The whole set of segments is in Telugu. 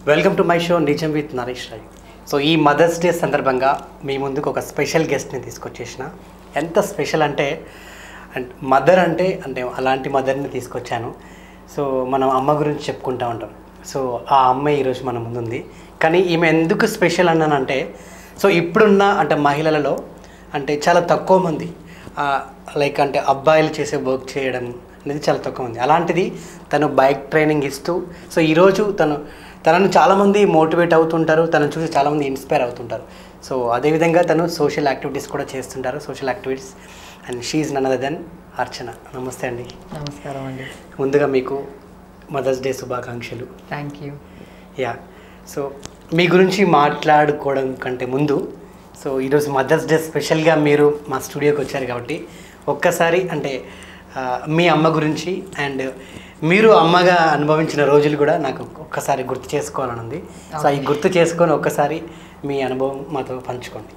వెల్కమ్ టు మై షో నిజం విత్ నరేష్ రాయ్. సో ఈ మదర్స్ డే సందర్భంగా మీ ముందుకు ఒక స్పెషల్ గెస్ట్ని తీసుకొచ్చేసిన. ఎంత స్పెషల్ అంటే మదర్ అంటే అలాంటి మదర్ని తీసుకొచ్చాను. సో మనం అమ్మ గురించి చెప్పుకుంటూ ఉంటాం. సో ఆ అమ్మాయి ఈరోజు మన ముందుంది. కానీ ఈమె ఎందుకు స్పెషల్ అన్నానంటే, సో ఇప్పుడున్న మహిళలలో చాలా తక్కువ మంది అబ్బాయిలు చేసే వర్క్ చేయడం అనేది చాలా తక్కువ మంది. అలాంటిది తను బైక్ ట్రైనింగ్ ఇస్తూ, సో ఈరోజు తనను చాలామంది మోటివేట్ అవుతుంటారు, తనను చూసి చాలామంది ఇన్స్పైర్ అవుతుంటారు. సో అదేవిధంగా తను సోషల్ యాక్టివిటీస్ కూడా చేస్తుంటారు, social activities. And she none other than Archana. నమస్తే అండి. నమస్కారం అండి. ముందుగా మీకు మదర్స్ డే శుభాకాంక్షలు. Thank you. యా, సో మీ గురించి మాట్లాడుకోవడం కంటే ముందు, సో ఈరోజు మదర్స్ డే స్పెషల్గా మీరు మా స్టూడియోకి వచ్చారు కాబట్టి ఒక్కసారి మీ అమ్మ గురించి అండ్ మీరు అమ్మగా అనుభవించిన రోజులు కూడా నాకు ఒక్కసారి గుర్తు చేసుకోవాలని ఉంది. సో ఈ గుర్తు చేసుకొని ఒక్కసారి మీ అనుభవం మాతో పంచుకోండి.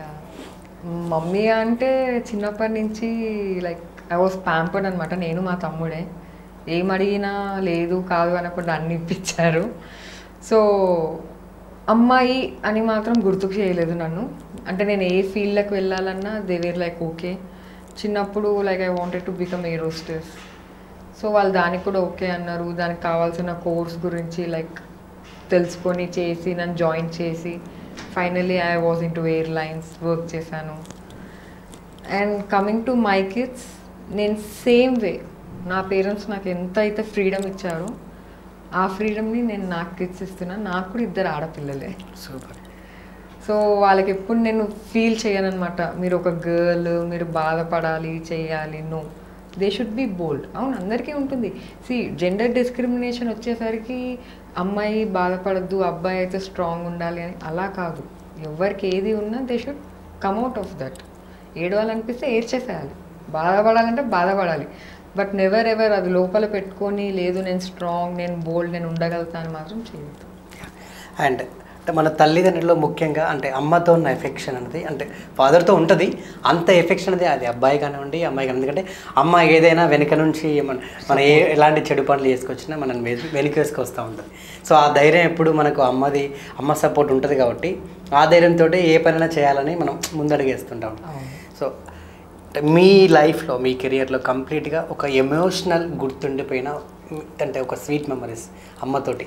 మమ్మీ అంటే చిన్నప్పటి నుంచి ఐ వాజ్ ప్యాంపర్డ్ అనమాట. నేను మా తమ్ముడే ఏం అడిగినా లేదు కాదు అనకుండా అన్ని ఇప్పించారు. సో అమ్మాయి అని మాత్రం గుర్తుకు చేయలేదు నన్ను. నేను ఏ ఫీల్డ్కి వెళ్ళాలన్నా దే వేర్ ఓకే. చిన్నప్పుడు I wanted to become air hostess. So వాళ్ళు దానికి కూడా ఓకే అన్నారు. దానికి కావాల్సిన కోర్స్ గురించి తెలుసుకొని చేసి నన్ను జాయిన్ చేసి finally I was in to airlines work చేశాను. And coming to my kids, నేను సేమ్ వే నా పేరెంట్స్ నాకు ఎంత అయితే ఫ్రీడమ్ ఇచ్చారో ఆ ఫ్రీడమ్ని నేను నాకు కిడ్స్ ఇస్తున్నాను. నాకు కూడా 2 ఆడపిల్లలే. సూపర్. సో వాళ్ళకి ఎప్పుడు నేను ఫీల్ చేయను అనమాట, మీరు ఒక గర్ల్, మీరు బాధపడాలి చేయాలి. No, they should be bold. అవును, అందరికీ ఉంటుంది. జెండర్ డిస్క్రిమినేషన్ వచ్చేసరికి అమ్మాయి బాధపడద్దు, అబ్బాయి అయితే స్ట్రాంగ్ ఉండాలి అని అలా కాదు. ఎవరికి ఏది ఉన్నా they should come out of that. ఏడవాలనిపిస్తే ఏడ్చేసేయాలి, బాధపడాలంటే బాధపడాలి. బట్ నెవర్ ఎవర్ అది లోపల పెట్టుకొని లేదు నేను స్ట్రాంగ్, నేను బోల్డ్, నేను ఉండగలుగుతాను మాత్రం చేయొద్దు. అండ్ మన తల్లిదండ్రులు ముఖ్యంగా అమ్మతో ఉన్న ఎఫెక్షన్ అనేది ఫాదర్తో ఉంటుంది. అంత ఎఫెక్షన్ అనేది అది అబ్బాయి కానివ్వండి అమ్మాయి కానివ్వండి. ఎందుకంటే అమ్మ ఏదైనా వెనుక నుంచి మన ఎలాంటి చెడు పనులు చేసుకొచ్చినా మనం వెనుక వేసుకొస్తూ ఉంటుంది. సో ఆ ధైర్యం ఎప్పుడు మనకు అమ్మ సపోర్ట్ ఉంటుంది కాబట్టి ఆ ధైర్యంతో ఏ పనైనా చేయాలని మనం ముందడుగేస్తుంటాం. సో మీ లైఫ్లో మీ కెరియర్లో కంప్లీట్గా ఒక ఎమోషనల్ గుర్తుండిపోయిన ఒక స్వీట్ మెమరీస్ అమ్మతోటి.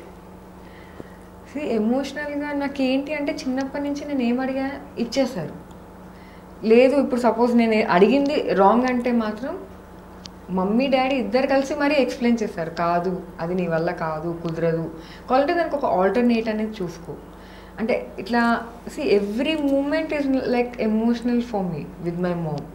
ఎమోషనల్గా నాకు ఏంటి అంటే చిన్నప్పటి నుంచి నేను ఏం అడిగా ఇచ్చేశారు. లేదు ఇప్పుడు సపోజ్ నేను అడిగింది రాంగ్ అంటే మాత్రం మమ్మీ డాడీ ఇద్దరు కలిసి మరీ ఎక్స్ప్లెయిన్ చేశారు. కాదు, అది నీ వల్ల కాదు, కుదరదు, కావాలంటే దానికి ఒక ఆల్టర్నేట్ అనేది చూసుకో. ఇట్లా every moment is emotional for me with my mom.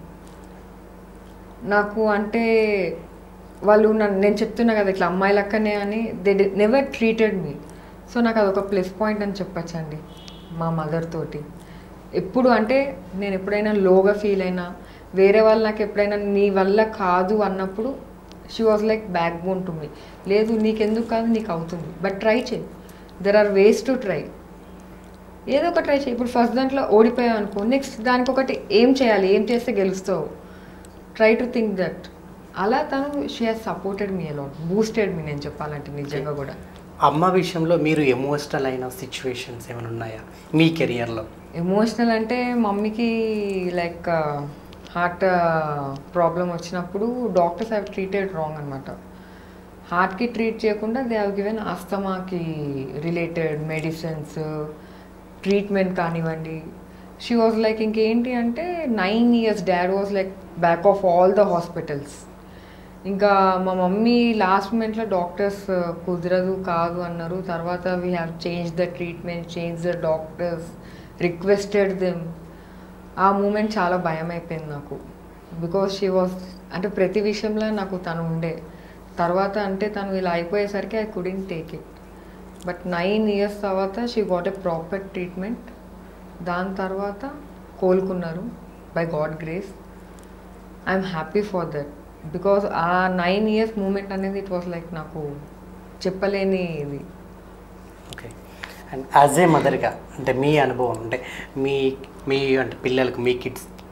నాకు వాళ్ళు నేను చెప్తున్నా కదా ఇట్లా అమ్మాయి లక్కనే అని, they never treated me. So నాకు అదొక ప్లస్ పాయింట్ అని చెప్పచ్చండి మా మదర్ తోటి. ఎప్పుడు నేను ఎప్పుడైనా లోగా ఫీల్ అయినా, వేరే వాళ్ళు నాకు ఎప్పుడైనా నీ వల్ల కాదు అన్నప్పుడు she was backbone to me. లేదు నీకెందుకు కాదు, నీకు అవుతుంది, బట్ ట్రై చేయి. There are ways to try. ఏదో ఒక ట్రై చేయి. ఇప్పుడు ఫస్ట్ దాంట్లో ఓడిపోయావు అనుకో, నెక్స్ట్ దానికి ఒకటి ఏం చేయాలి, ఏం చేస్తే గెలుస్తావు, ట్రై టు థింక్ దట్. అలా తను she has supported me a lot, boosted me. నేను చెప్పాలంటే నిజంగా కూడా అమ్మ విషయంలో మీరు ఎమోషనల్ అయిన సిచ్యువేషన్స్ ఏమైనా ఉన్నాయా మీ కెరియర్లో? ఎమోషనల్ మమ్మీకి హార్ట్ ప్రాబ్లం వచ్చినప్పుడు డాక్టర్స్ హ్యావ్ ట్రీటెడ్ రాంగ్ అనమాట. హార్ట్కి ట్రీట్ చేయకుండా దే హ్యావ్ గివెన్ ఆస్తమాకి రిలేటెడ్ మెడిసిన్స్, ట్రీట్మెంట్ కానివ్వండి. షీ వాజ్ ఇంకేంటి 9 years dad was back of all the hospitals. ఇంకా మా మమ్మీ లాస్ట్ మూమెంట్లో డాక్టర్స్ కుదరదు కాదు అన్నారు. తర్వాత we have change the treatment, change the doctors, requested them. ఆ మూమెంట్ చాలా భయం అయిపోయింది నాకు. బికాస్ షీ వాజ్ ప్రతి విషయంలో నాకు తను ఉండే. తర్వాత తను ఇలా అయిపోయేసరికి I couldn't take it. But 9 years తర్వాత she got a proper treatment. దాని తర్వాత కోలుకున్నారు by god grace. I'm happy for that. Because ఆ 9 years మూమెంట్ అనేది ఇట్ వాస్ నాకు చెప్పలేని ఇది. ఓకే. అండ్ యాజ్ ఏ మదర్గా మీ అనుభవం మీ పిల్లలకు, మీ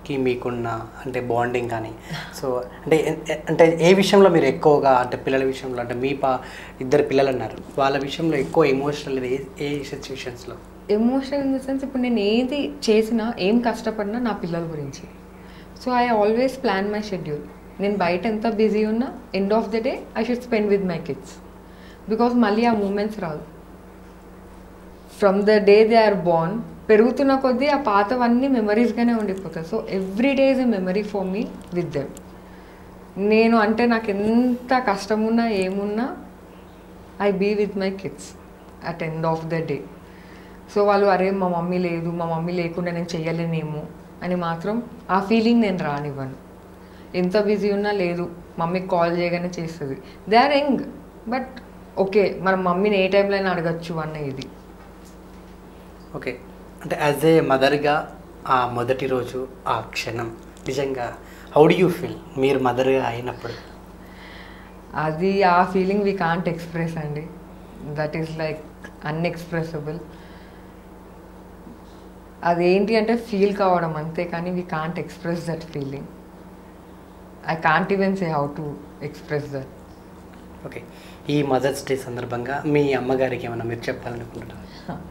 కి మీకున్న అంటే బాండింగ్ కానీ, సో అంటే ఏ విషయంలో మీరు ఎక్కువగా అంటే పిల్లల విషయంలో అంటే ఇద్దరు పిల్లలు అన్నారు, వాళ్ళ విషయంలో ఎక్కువ ఎమోషనల్ ఏ సిచ్యువేషన్స్లో? ఎమోషనల్ ఇన్ ద సెన్స్, ఇప్పుడు నేను ఏది చేసినా ఏం కష్టపడినా నా పిల్లల గురించి. So I always plan my schedule. నేను బయట ఎంత బిజీ ఉన్నా end of the day I should spend with my kids. Because మళ్ళీ ఆ మూమెంట్స్ రాదు. From the day they are born, పెరుగుతున్న కొద్దీ ఆ పాతవన్నీ మెమరీస్గానే ఉండిపోతాయి. So every day is a memory for me with them. నేను అంటే నాకు ఎంత కష్టమున్నా ఏమున్నా I be with my kids at end of the day. So వాళ్ళు అరే మా మమ్మీ లేదు, మా మమ్మీ లేకుండా నేను చెయ్యలేనేమో అని మాత్రం ఆ ఫీలింగ్ నేను రానివ్వను. ఎంత బిజీ ఉన్నా లేదు, మమ్మీకి కాల్ చేయగానే చేస్తుంది. They are young, but okay మన మమ్మీని ఏ టైంలో అయినా అడగచ్చు అన్న ఇది. ఓకే, అంటే యాజ్ ఏ మదర్గా ఆ మొదటి రోజు ఆ క్షణం నిజంగా హౌ డు యూ ఫీల్ మీరు మదర్గా అయినప్పుడు? అది ఆ ఫీలింగ్ వీ కాంట్ ఎక్స్ప్రెస్ అండి. That is like unexpressible. అదేంటి అంటే ఫీల్ కావడం అంతే, కానీ we can't express that feeling. I can't even say how to express that. Okay, ఈ మదర్స్ డే సందర్భంగా మీ అమ్మగారికి ఏమైనా మీరు చెప్పాలనుకుంటున్నారు?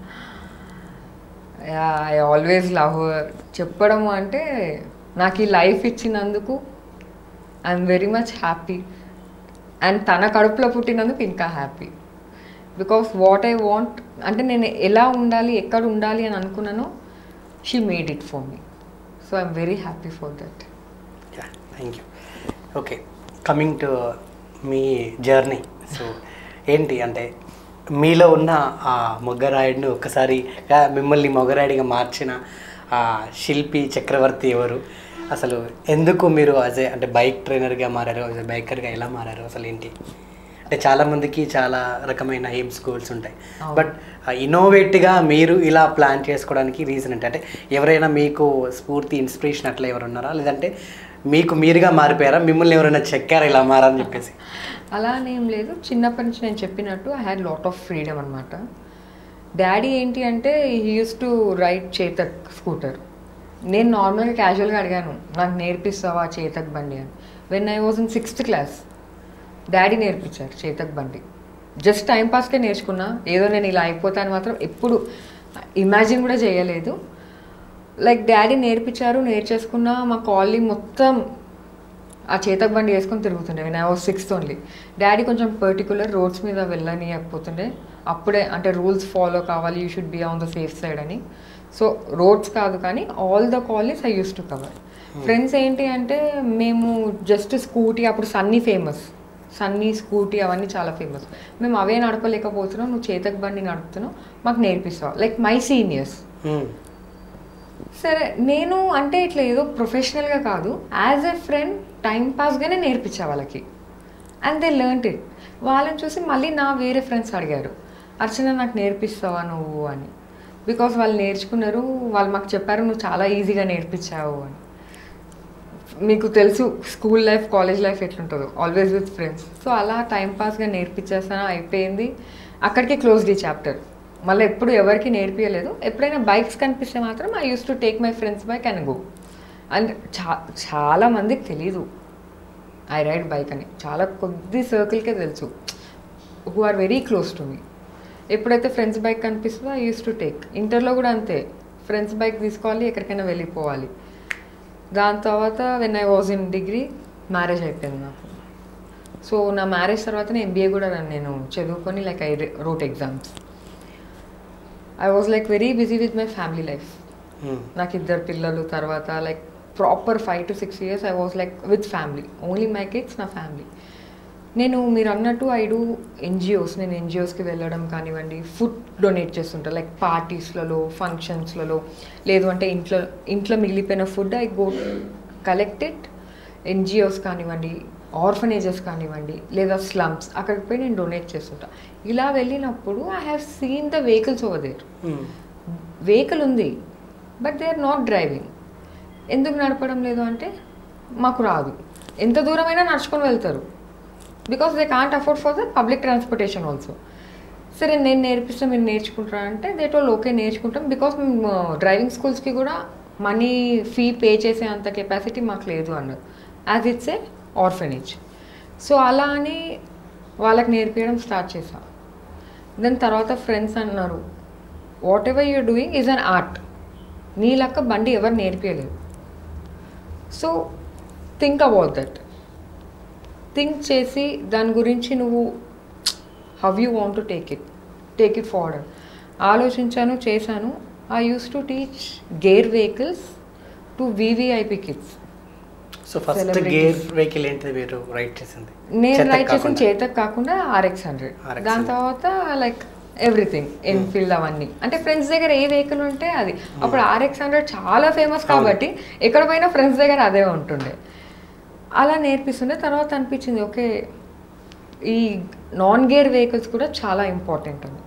I always love her. చెప్పడము అంటే నాకు ఈ లైఫ్ ఇచ్చినందుకు I'm very much happy. And తన కడుపులో పుట్టినందుకు ఇంకా happy. Because what I want అంటే నేను ఎలా ఉండాలి, ఎక్కడ ఉండాలి అని అనుకున్నానో she made it for me. So I'm very happy for that. Thank you. Okay, coming to మీ జర్నీ. సో ఏంటి అంటే మీలో ఉన్న ఆ మొగ్గరాయుడిని ఒక్కసారి మిమ్మల్ని మొగ్గరాయుడిగా మార్చిన ఆ శిల్పి చక్రవర్తి ఎవరు? అసలు ఎందుకు మీరు అంటే బైక్ ట్రైనర్గా మారారు, బైకర్గా ఎలా మారారు, అసలు ఏంటి? అంటే చాలామందికి చాలా రకమైన ఎయిమ్స్ గోల్స్ ఉంటాయి, బట్ ఇన్నోవేట్గా మీరు ఇలా ప్లాన్ చేసుకోవడానికి రీజన్ అంటే ఎవరైనా మీకు స్ఫూర్తి ఇన్స్పిరేషన్ అట్లా ఎవరు ఉన్నారా, లేదంటే మీకు మీరుగా మారిపోయారా, మిమ్మల్ని ఎవరైనా చెక్కారా ఇలా మారని చెప్పేసి? అలా అనేం లేదు. చిన్నప్పటి నుంచి నేను చెప్పినట్టు I had lot of freedom అనమాట. డాడీ ఏంటి అంటే he use to ride Chetak scooter. నేను నార్మల్గా క్యాజువల్గా అడిగాను, నాకు నేర్పిస్తావా చేతక్ బండి అని. When I was in 6th class daddy నేర్పించారు చేతక్ బండి. జస్ట్ టైంపాస్కే నేర్చుకున్నా, ఏదో నేను ఇలా అయిపోతాను మాత్రం ఎప్పుడు ఇమాజిన్ కూడా చేయలేదు. లైక్ డాడీ నేర్పించారు, నేర్చేసుకున్నా. మా కాలనీ మొత్తం ఆ చేతక్ బండి వేసుకొని తిరుగుతుండే. నేను I was 6th only. Daddy కొంచెం పర్టికులర్ రోడ్స్ మీద వెళ్ళనియకపోతుండే. అప్పుడే అంటే రూల్స్ ఫాలో కావాలి, you should be on the safe side అని. సో రోడ్స్ కాదు కానీ all the colonies I use to cover. Friends ఏంటి అంటే మేము జస్ట్ స్కూటీ, అప్పుడు సన్నీ ఫేమస్, సన్నీ స్కూటీ అవన్నీ చాలా ఫేమస్. మేము అవే నడపలేకపోతున్నాం, నువ్వు చేతక్ బండి నడుపుతున్నావు, మాకు నేర్పిస్తావు. Like my seniors. సరే నేను అంటే ఇట్లా ఏదో ప్రొఫెషనల్గా కాదు, యాజ్ ఎ ఫ్రెండ్ టైంపాస్గానే నేర్పించా వాళ్ళకి. And they learnt it. వాళ్ళని చూసి మళ్ళీ నా వేరే ఫ్రెండ్స్ అడిగారు, అర్చన నాకు నేర్పిస్తావా నువ్వు అని. బికాస్ వాళ్ళు నేర్చుకున్నారు, వాళ్ళు మాకు చెప్పారు నువ్వు చాలా ఈజీగా నేర్పించావు అని. మీకు తెలుసు స్కూల్ లైఫ్, కాలేజ్ లైఫ్ ఎట్లుంటుందో, ఆల్వేస్ విత్ ఫ్రెండ్స్. సో అలా టైంపాస్గా నేర్పించేస్తాను, అయిపోయింది. అక్కడికి క్లోజ్డ్ ఈ చాప్టర్. మళ్ళీ ఎప్పుడు ఎవరికి నేర్పించలేదు. ఎప్పుడైనా బైక్స్ కనిపిస్తే మాత్రం I use to take my friend's bike and go. And చాలా మందికి తెలీదు ఐ రైడ్ బైక్ అని. చాలా కొద్ది సర్కిల్కే తెలుసు, who are very close to me. ఎప్పుడైతే ఫ్రెండ్స్ బైక్ కనిపిస్తుందో ఐ యూస్ టు టేక్. ఇంటర్లో కూడా అంతే, ఫ్రెండ్స్ బైక్ తీసుకోవాలి, ఎక్కడికైనా వెళ్ళిపోవాలి. దాని తర్వాత when I was in degree marriage అయిపోయింది నాకు. సో నా మ్యారేజ్ తర్వాత నేను MBA కూడా నేను చదువుకొని like I wrote exams. I was like very busy with my family life. నాకు 2 పిల్లలు తర్వాత like proper 5 to 6 years I was like with family, only my kids, నా ఫ్యామిలీ. నేను మీరు అన్నట్టు ఐ డూ NGOs. నేను NGOస్కి వెళ్ళడం కానివ్వండి, ఫుడ్ డొనేట్ చేస్తుంటా, లైక్ పార్టీస్లలో, ఫంక్షన్స్లలో, లేదు అంటే ఇంట్లో మిగిలిపోయిన food I go collected. NGOs కానివ్వండి, ఆర్ఫనేజెస్ కానివ్వండి, లేదా స్లమ్స్, అక్కడికి పోయి నేను డొనేట్ చేస్తుంటా. ఇలా వెళ్ళినప్పుడు I have seen the vehicles over there. Vehicle ఉంది, but they are not driving. ఎందుకు నడపడం లేదు అంటే మాకు రాదు. ఎంత దూరమైనా నడుచుకొని వెళ్తారు, because they can't afford for the public transportation also. సరే నేను నేర్పిస్తే మీరు నేర్చుకుంటారా అంటే దే టోల్ ఓకే నేర్చుకుంటాం. బికాస్ మేము డ్రైవింగ్ స్కూల్స్కి కూడా మనీ ఫీ పే చేసే అంత కెపాసిటీ మాకు లేదు అన్నారు. As it's a orphanage. So అలా అని వాళ్ళకి నేర్పించడం స్టార్ట్ చేశా. దాని తర్వాత ఫ్రెండ్స్ అన్నారు, whatever you're doing is an art, నీ లెక్క బండి ఎవరు నేర్పించలేదు. So think about that, think చేసి దాని గురించి నువ్వు how you want to take it forward. ఆలోచించాను, చేశాను. I use to teach gear vehicles to VVIP kids. So first gear vehicle ఏంటి మీరు రైడ్ చేసింది? నేను రైడ్ చేసిన చేతక్ కాకుండా RX100. దాని తర్వాత లైక్ ఎవ్రీథింగ్ ఎన్ఫీల్డ్ అవన్నీ, అంటే ఫ్రెండ్స్ దగ్గర ఏ వెహికల్ ఉంటే అది. అప్పుడు RX100 చాలా ఫేమస్ కాబట్టి ఎక్కడ పోయినా ఫ్రెండ్స్ దగ్గర అదే ఉంటుండే. అలా నేర్పిస్తుండే. తర్వాత అనిపించింది ఓకే ఈ నాన్ గేర్ వెహికల్స్ కూడా చాలా ఇంపార్టెంట్ అని.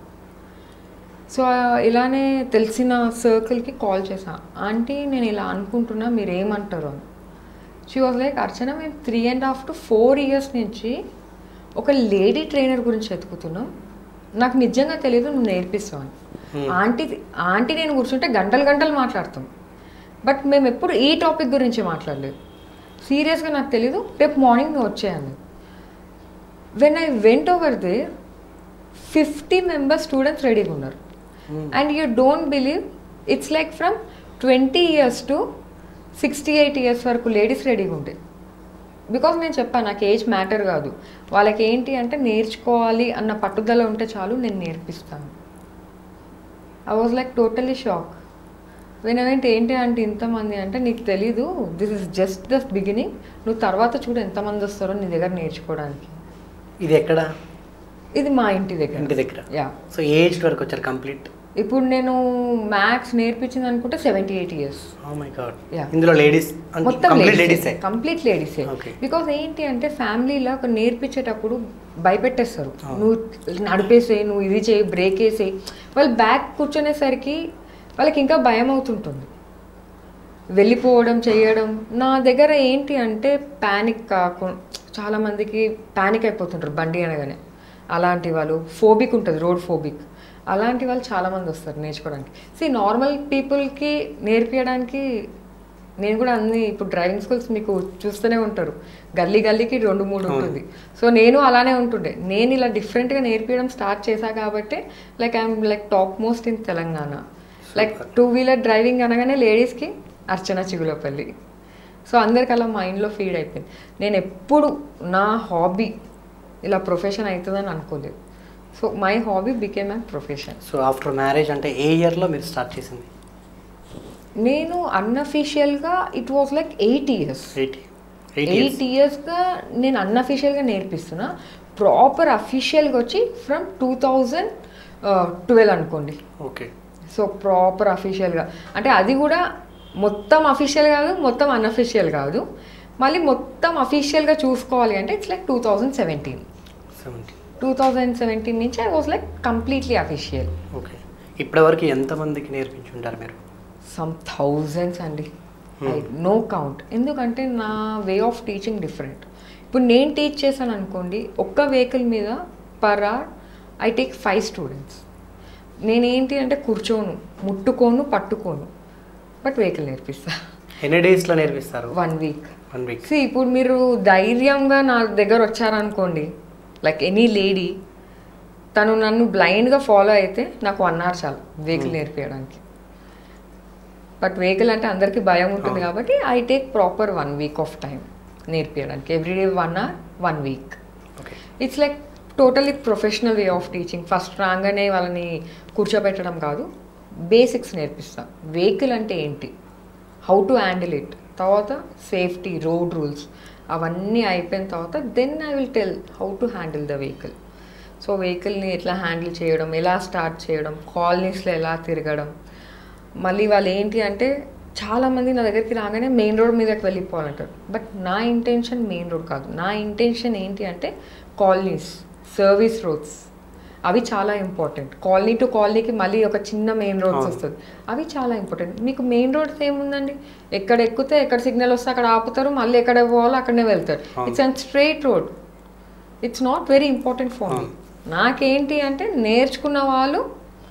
సో ఇలానే తెలిసిన సర్కిల్కి కాల్ చేసా, ఆంటీ నేను ఇలా అనుకుంటున్నా మీరు ఏమంటారు అని. షీ వాజ్ లైక్, అర్చన మేము 3.5 to 4 years నుంచి ఒక లేడీ ట్రైనర్ గురించి వెతుకుతున్నాం, నాకు నిజంగా తెలియదు, నువ్వు నేర్పిస్తావు అని. ఆంటీ నేను కూర్చుంటే గంటలు మాట్లాడతాం, బట్ మేము ఎప్పుడు ఈ టాపిక్ గురించి మాట్లాడలేదు. సీరియస్గా నాకు తెలీదు, రేపు మార్నింగ్ నువ్వు వచ్చేయండి. When I went over they 50 members students రెడీగా ఉన్నారు. And you don't believe, it's like from 20 years to 68 years వరకు లేడీస్ రెడీగా ఉంటాయి. బికాస్ నేను చెప్పాను నాకు ఏజ్ మ్యాటర్ కాదు, వాళ్ళకి ఏంటి అంటే నేర్చుకోవాలి అన్న పట్టుదల ఉంటే చాలు, నేను నేర్పిస్తాను. I was like totally shock. వెనవేంటి ఏంటి అంటే ఇంతమంది అంటే, నీకు తెలీదు, this is just the beginning, నువ్వు తర్వాత చూడు ఎంతమంది వస్తారో నీ దగ్గర నేర్చుకోవడానికి. ఇది ఎక్కడ? ఇది మా ఇంటి దగ్గర. యా. సో ఏజ్ వరకు వచ్చారు కంప్లీట్? ఇప్పుడు నేను మ్యాథ్స్ నేర్పించింది అనుకుంటే 78 years. Oh my god. ఇందులో లేడీస్ మొత్తం కంప్లీట్ లేడీసే. బికాస్ ఏంటి అంటే ఫ్యామిలీలో ఒక నేర్పించేటప్పుడు భయపెట్టేస్తారు, నువ్వు నడిపేసే, నువ్వు ఇది చేయి, బ్రేక్ వేసే. వాళ్ళు బ్యాక్ కూర్చునేసరికి వాళ్ళకి ఇంకా భయం అవుతుంటుంది, వెళ్ళిపోవడం చేయడం. నా దగ్గర ఏంటి అంటే ప్యానిక్ కాకుండా, చాలామందికి ప్యానిక్ అయిపోతుంటారు బండి అనగానే. అలాంటి వాళ్ళు ఫోబిక్ ఉంటుంది, రోడ్ ఫోబిక్, అలాంటి వాళ్ళు చాలామంది వస్తారు నేర్చుకోవడానికి. నార్మల్ పీపుల్కి నేర్పించడానికి నేను కూడా అన్ని, ఇప్పుడు డ్రైవింగ్ స్కూల్స్ మీకు చూస్తూనే ఉంటారు, గల్లీకి 2-3 ఉంటుంది. సో నేను అలానే ఉంటుండే. నేను ఇలా డిఫరెంట్గా నేర్పించడం స్టార్ట్ చేశా కాబట్టి like I'm like top most in Telangana. Like 2-wheeler driving అనగానే లేడీస్కి అర్చన చిగులపల్లి. సో అందరికి అలా మైండ్లో ఫీడ్ అయిపోయింది. నేను ఎప్పుడు నా హాబీ ఇలా ప్రొఫెషన్ అవుతుందని అనుకోలేదు. So my hobby became an profession. So after marriage అంటే ఏ ఇయర్లో మీరు స్టార్ట్ చేసింది? నేను అన్అఫీషియల్గా ఇట్ వాజ్ లైక్ 8 years. 8 yearsగా నేను అన్అఫీషియల్గా నేర్పిస్తున్నా. ప్రాపర్ అఫీషియల్గా వచ్చి ఫ్రమ్ 2012 అనుకోండి. ఓకే. సో ప్రాపర్ అఫీషియల్గా అంటే అది కూడా మొత్తం అఫీషియల్ కాదు, మొత్తం అన్అఫీషియల్ కాదు, మళ్ళీ మొత్తం అఫీషియల్గా చూసుకోవాలి అంటే ఇట్స్ లైక్ 2017 నుంచి I was like completely official. Okay. ఇప్పటివరకు ఎంతమందికి నేర్పించుంటారు మీరు? సమ్ thousands అండి, నో కౌంట్. ఎందుకంటే నా వే ఆఫ్ టీచింగ్ డిఫరెంట్. ఇప్పుడు నేను టీచ్ చేశాను అనుకోండి, ఒక్క వెహికల్ మీద per hour I take 5 students. నేనేంటి అంటే కూర్చోను, ముట్టుకోను, పట్టుకోను, బట్ వెహికల్ నేర్పిస్తా. ఎన్ని డేస్లో నేర్పిస్తారు? 1 week. ఇప్పుడు మీరు ధైర్యంగా నా దగ్గర వచ్చారనుకోండి, లైక్ ఎనీ లేడీ, తను నన్ను బ్లైండ్గా ఫాలో అయితే నాకు 1 hour చాలు వెహికల్ నేర్పించడానికి. బట్ వెహికల్ అంటే అందరికీ భయం ఉంటుంది కాబట్టి I take proper 1 week of time నేర్పించడానికి. Everyday 1 hour 1 week. It's like totally professional way of teaching. First రాగానే వాళ్ళని కూర్చోబెట్టడం కాదు, బేసిక్స్ నేర్పిస్తాం. వెహికల్ అంటే ఏంటి, హౌ టు హ్యాండిల్ ఇట్, తర్వాత సేఫ్టీ, రోడ్ రూల్స్ అవన్నీ అయిపోయిన తర్వాత then I will tell how to handle the vehicle. So వెహికల్ని ఎట్లా హ్యాండిల్ చేయడం, ఎలా స్టార్ట్ చేయడం, కాలనీస్లో ఎలా తిరగడం. మళ్ళీ వాళ్ళు ఏంటి అంటే చాలామంది నా దగ్గరికి రాగానే మెయిన్ రోడ్ మీదకి వెళ్ళిపోవాలంటారు, బట్ నా ఇంటెన్షన్ మెయిన్ రోడ్ కాదు. నా ఇంటెన్షన్ ఏంటి అంటే కాలనీస్, సర్వీస్ రోడ్స్, అవి చాలా ఇంపార్టెంట్. కాలనీ టు కాలనీకి మళ్ళీ ఒక చిన్న మెయిన్ రోడ్స్ వస్తుంది, అవి చాలా ఇంపార్టెంట్. మీకు మెయిన్ రోడ్స్ ఏముందండి, ఎక్కడ ఎక్కితే ఎక్కడ సిగ్నల్ వస్తే అక్కడ ఆపుతారు, మళ్ళీ ఎక్కడ పోవాలో అక్కడనే వెళ్తారు. It's and straight road. It's not very important for me. నాకేంటి అంటే నేర్చుకున్న వాళ్ళు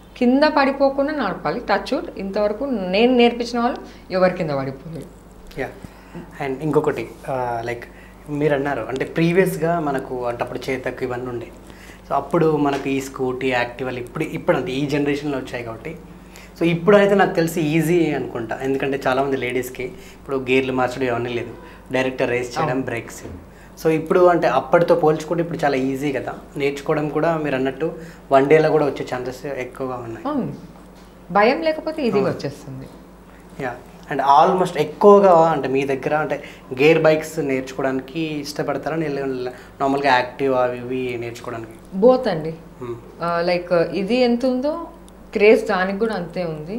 కింద పడిపోకుండా నడపాలి. టచ్ వుడ్ ఇంతవరకు నేను నేర్పించిన వాళ్ళు ఎవరి కింద పడిపోలేదు. యా. అండ్ ఇంకొకటి లైక్ మీరు అన్నారు అంటే ప్రీవియస్గా మనకు అంటే అప్పుడు చేతకు ఇవన్నీ ఉండే, సో అప్పుడు మనకు ఈ స్కూటీ యాక్టివల్ ఇప్పుడు అంటే ఈ జనరేషన్లో వచ్చాయి కాబట్టి, సో ఇప్పుడు అయితే నాకు తెలిసి ఈజీ అనుకుంటా. ఎందుకంటే చాలామంది లేడీస్కి ఇప్పుడు గేర్లు మార్చడం ఇవన్నీ లేదు, డైరెక్ట్ రేస్ చేయడం, బ్రేక్స్. సో ఇప్పుడు అంటే అప్పటితో పోల్చుకుంటే ఇప్పుడు చాలా ఈజీ కదా నేర్చుకోవడం కూడా. మీరు అన్నట్టు 1 డేలో కూడా వచ్చే ఛాన్సెస్ ఎక్కువగా ఉన్నాయి. భయం లేకపోతే ఈజీగా వచ్చేస్తుంది. యా. అండ్ ఆల్మోస్ట్ ఎక్కువగా అంటే మీ దగ్గర అంటే గేర్ బైక్స్ నేర్చుకోవడానికి ఇష్టపడతారా, నార్మల్గా యాక్టివ్ అవి ఇవి నేర్చుకోవడానికి? బోత్ అండి. లైక్ ఇది ఎంత ఉందో క్రేజ్ దానికి కూడా అంతే ఉంది.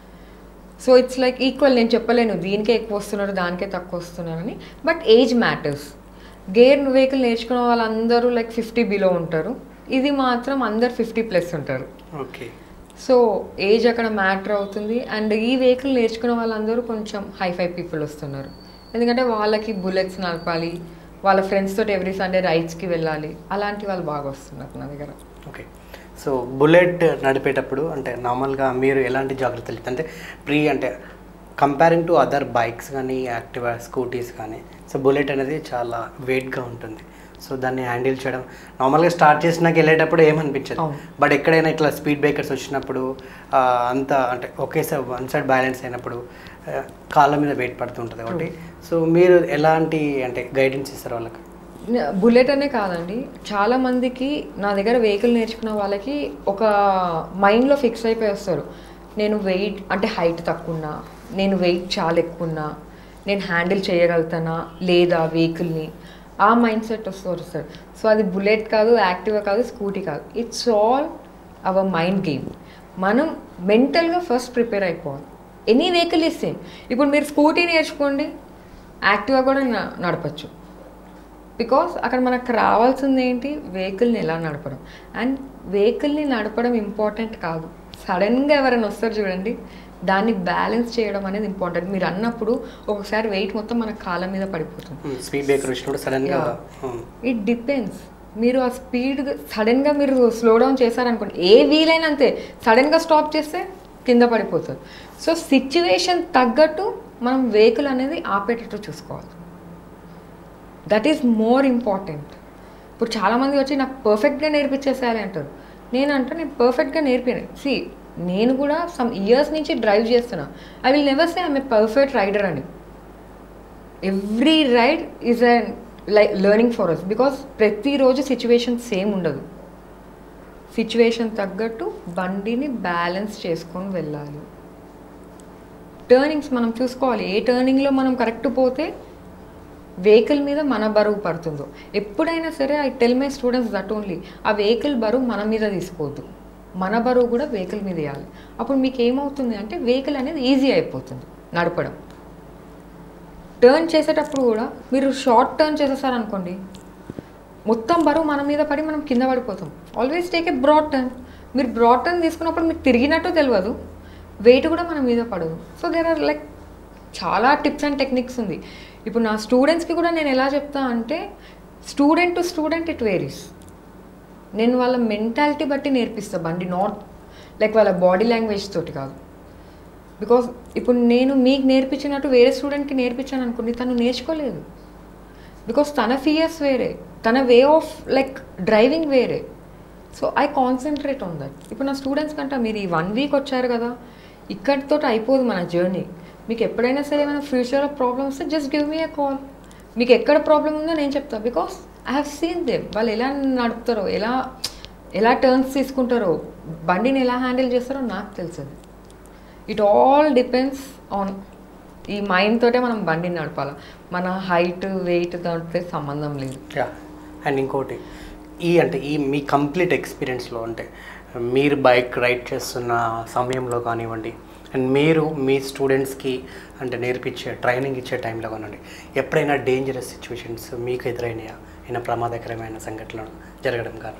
So it's like equal. నేను చెప్పలేను దీనికే ఎక్కువ వస్తున్నారు దానికే తక్కువ వస్తున్నారని, but age matters. Gear vehicle నేర్చుకున్న వాళ్ళందరూ లైక్ 50 బిలో ఉంటారు, ఇది మాత్రం అందరు 50+ ఉంటారు. ఓకే. సో ఏజ్ అక్కడ మ్యాటర్ అవుతుంది. అండ్ ఈ వెహికల్ నేర్చుకున్న వాళ్ళందరూ కొంచెం హైఫై పీపుల్ వస్తున్నారు, ఎందుకంటే వాళ్ళకి బుల్లెట్స్ నడపాలి, వాళ్ళ ఫ్రెండ్స్ తోటి ఎవ్రీ సండే రైడ్స్కి వెళ్ళాలి, అలాంటి వాళ్ళు బాగా వస్తున్నారు నా దగ్గర. ఓకే. సో బుల్లెట్ నడిపేటప్పుడు అంటే నార్మల్గా మీరు ఎలాంటి జాగ్రత్తలు అంటే అంటే కంపేరింగ్ టు అదర్ బైక్స్ కానీ యాక్టివా స్కూటీస్ కానీ, సో బుల్లెట్ అనేది చాలా వెయిట్గా ఉంటుంది. సో దాన్ని హ్యాండిల్ చేయడం నార్మల్గా స్టార్ట్ చేసినాక వెళ్ళేటప్పుడు ఏమనిపించదు, బట్ ఎక్కడైనా ఇట్లా స్పీడ్ బ్రేకర్స్ వచ్చినప్పుడు అంతా అంటే ఒకేసారి వన్ సైడ్ బ్యాలెన్స్ అయినప్పుడు కాళ్ళ మీద వెయిట్ పడుతుంటుంది కాబట్టి, సో మీరు ఎలాంటి అంటే గైడెన్స్ ఇస్తారు వాళ్ళకి? బుల్లెట్ అనే కాదండి, చాలామందికి నా దగ్గర వెహికల్ నేర్చుకున్న వాళ్ళకి ఒక మైండ్లో ఫిక్స్ అయిపోయి వస్తారు. నేను వెయిట్ అంటే హైట్ తక్కువ ఉన్నా, నేను వెయిట్ చాలా ఎక్కువ ఉన్నా, నేను హ్యాండిల్ చేయగలుగుతానా లేదా వెహికల్ని, ఆ మైండ్ సెట్ వస్తారు సార్. సో అది బుల్లెట్ కాదు, యాక్టివా కాదు, స్కూటీ కాదు, it's all our mind game. మనం మెంటల్గా ఫస్ట్ ప్రిపేర్ అయిపోవాలి. Any vehicle is same. ఇప్పుడు మీరు స్కూటీ నేర్చుకోండి, యాక్టివా కూడా నడపచ్చు. బికాస్ అక్కడ మనకు రావాల్సింది ఏంటి, వెహికల్ని ఎలా నడపడం. అండ్ వెహికల్ని నడపడం ఇంపార్టెంట్ కాదు, సడన్గా ఎవరైనా వస్తారు చూడండి, దాన్ని బ్యాలెన్స్ చేయడం అనేది ఇంపార్టెంట్. మీరు అన్నప్పుడు ఒకసారి వెయిట్ మొత్తం మన కాళ్ళ మీద పడిపోతుంది. స్పీడ్ బ్రేకర్ వచ్చినప్పుడు సడన్గా ఇట్ డిపెండ్స్. మీరు ఆ స్పీడ్ సడన్గా మీరు స్లో డౌన్ చేశారనుకోండి, ఏ వీలైనా అంతే, సడన్గా స్టాప్ చేస్తే కింద పడిపోతుంది. సో సిచ్యువేషన్ తగ్గట్టు మనం వెహికల్ అనేది ఆపేటట్టు చూసుకోవాలి. That is more important. ఇప్పుడు చాలామంది వచ్చి నాకు పర్ఫెక్ట్గా నేర్పించేసేయాలి అంటారు. నేను పర్ఫెక్ట్గా నేర్పాను. నేను కూడా సమ్ ఇయర్స్ నుంచి డ్రైవ్ చేస్తున్నా. I will never say I'm a perfect rider అని. Every ride is a learning for us, because ప్రతిరోజు సిచ్యువేషన్ సేమ్ ఉండదు. సిచ్యువేషన్ తగ్గట్టు బండిని బ్యాలెన్స్ చేసుకొని వెళ్ళాలి. టర్నింగ్స్ మనం చూసుకోవాలి, ఏ టర్నింగ్లో మనం కరెక్ట్ పోతే వెహికల్ మీద మన బరువు పడుతుందో. ఎప్పుడైనా సరే I tell my students that only, ఆ వెహికల్ బరువు మన మీద తీసుకోవద్దు, మన బరువు కూడా వెహికల్ మీద వేయాలి. అప్పుడు మీకు ఏమవుతుంది అంటే వెహికల్ అనేది ఈజీ అయిపోతుంది నడపడం. టర్న్ చేసేటప్పుడు కూడా మీరు షార్ట్ టర్న్ చేసేసారనుకోండి, మొత్తం బరువు మన మీద పడి మనం కింద పడిపోతాం. Always take a broad turn. మీరు బ్రాడ్ టర్న్ తీసుకున్నప్పుడు మీకు తిరిగినట్టు తెలియదు, వెయిట్ కూడా మన మీద పడదు. సో దేర్ ఆర్ లైక్ చాలా టిప్స్ అండ్ టెక్నిక్స్ ఉంది. ఇప్పుడు నా స్టూడెంట్స్కి కూడా నేను ఎలా చెప్తా అంటే, student to student it varies. నేను వాళ్ళ మెంటాలిటీ బట్టి నేర్పిస్తాను బండి, నాట్ లైక్ వాళ్ళ బాడీ లాంగ్వేజ్ తోటి కాదు. బికాస్ ఇప్పుడు నేను మీకు నేర్పించినట్టు వేరే స్టూడెంట్కి నేర్పించాను అనుకోండి, తను నేర్చుకోలేదు. బికాస్ తన ఫియర్స్ వేరే, తన వే ఆఫ్ లైక్ డ్రైవింగ్ వేరే. So I concentrate on that. ఇప్పుడు నా స్టూడెంట్స్ కంటే మీరు ఈ 1 వీక్ వచ్చారు కదా, ఇక్కడితో అయిపోదు మన జర్నీ. మీకు ఎప్పుడైనా సరే ఏమైనా ఫ్యూచర్లో ప్రాబ్లమ్ వస్తే just give me a call. మీకు ఎక్కడ ప్రాబ్లం ఉందో నేను చెప్తాను. Because I have seen them. వాళ్ళు ఎలా నడుపుతారో, ఎలా టర్న్స్ తీసుకుంటారో, బండిని ఎలా హ్యాండిల్ చేస్తారో నాకు తెలుస్తుంది. ఇట్ ఆల్ డిపెండ్స్ ఆన్ ఈ మైండ్ తోటే మనం బండిని నడపాలి. మన హైట్ వెయిట్ దాంట్లో సంబంధం లేదు. అండ్ ఇంకోటి ఈ మీ కంప్లీట్ ఎక్స్పీరియన్స్లో అంటే మీరు బైక్ రైడ్ చేస్తున్న సమయంలో కానివ్వండి, అండ్ మీరు మీ స్టూడెంట్స్కి అంటే నేర్పించే ట్రైనింగ్ ఇచ్చే టైంలో కానివ్వండి, ఎప్పుడైనా డేంజరస్ సిచ్యువేషన్స్ మీకు ఎదురైనాయా? అయినా ప్రమాదకరమైన సంఘటనలు జరగడం కానీ?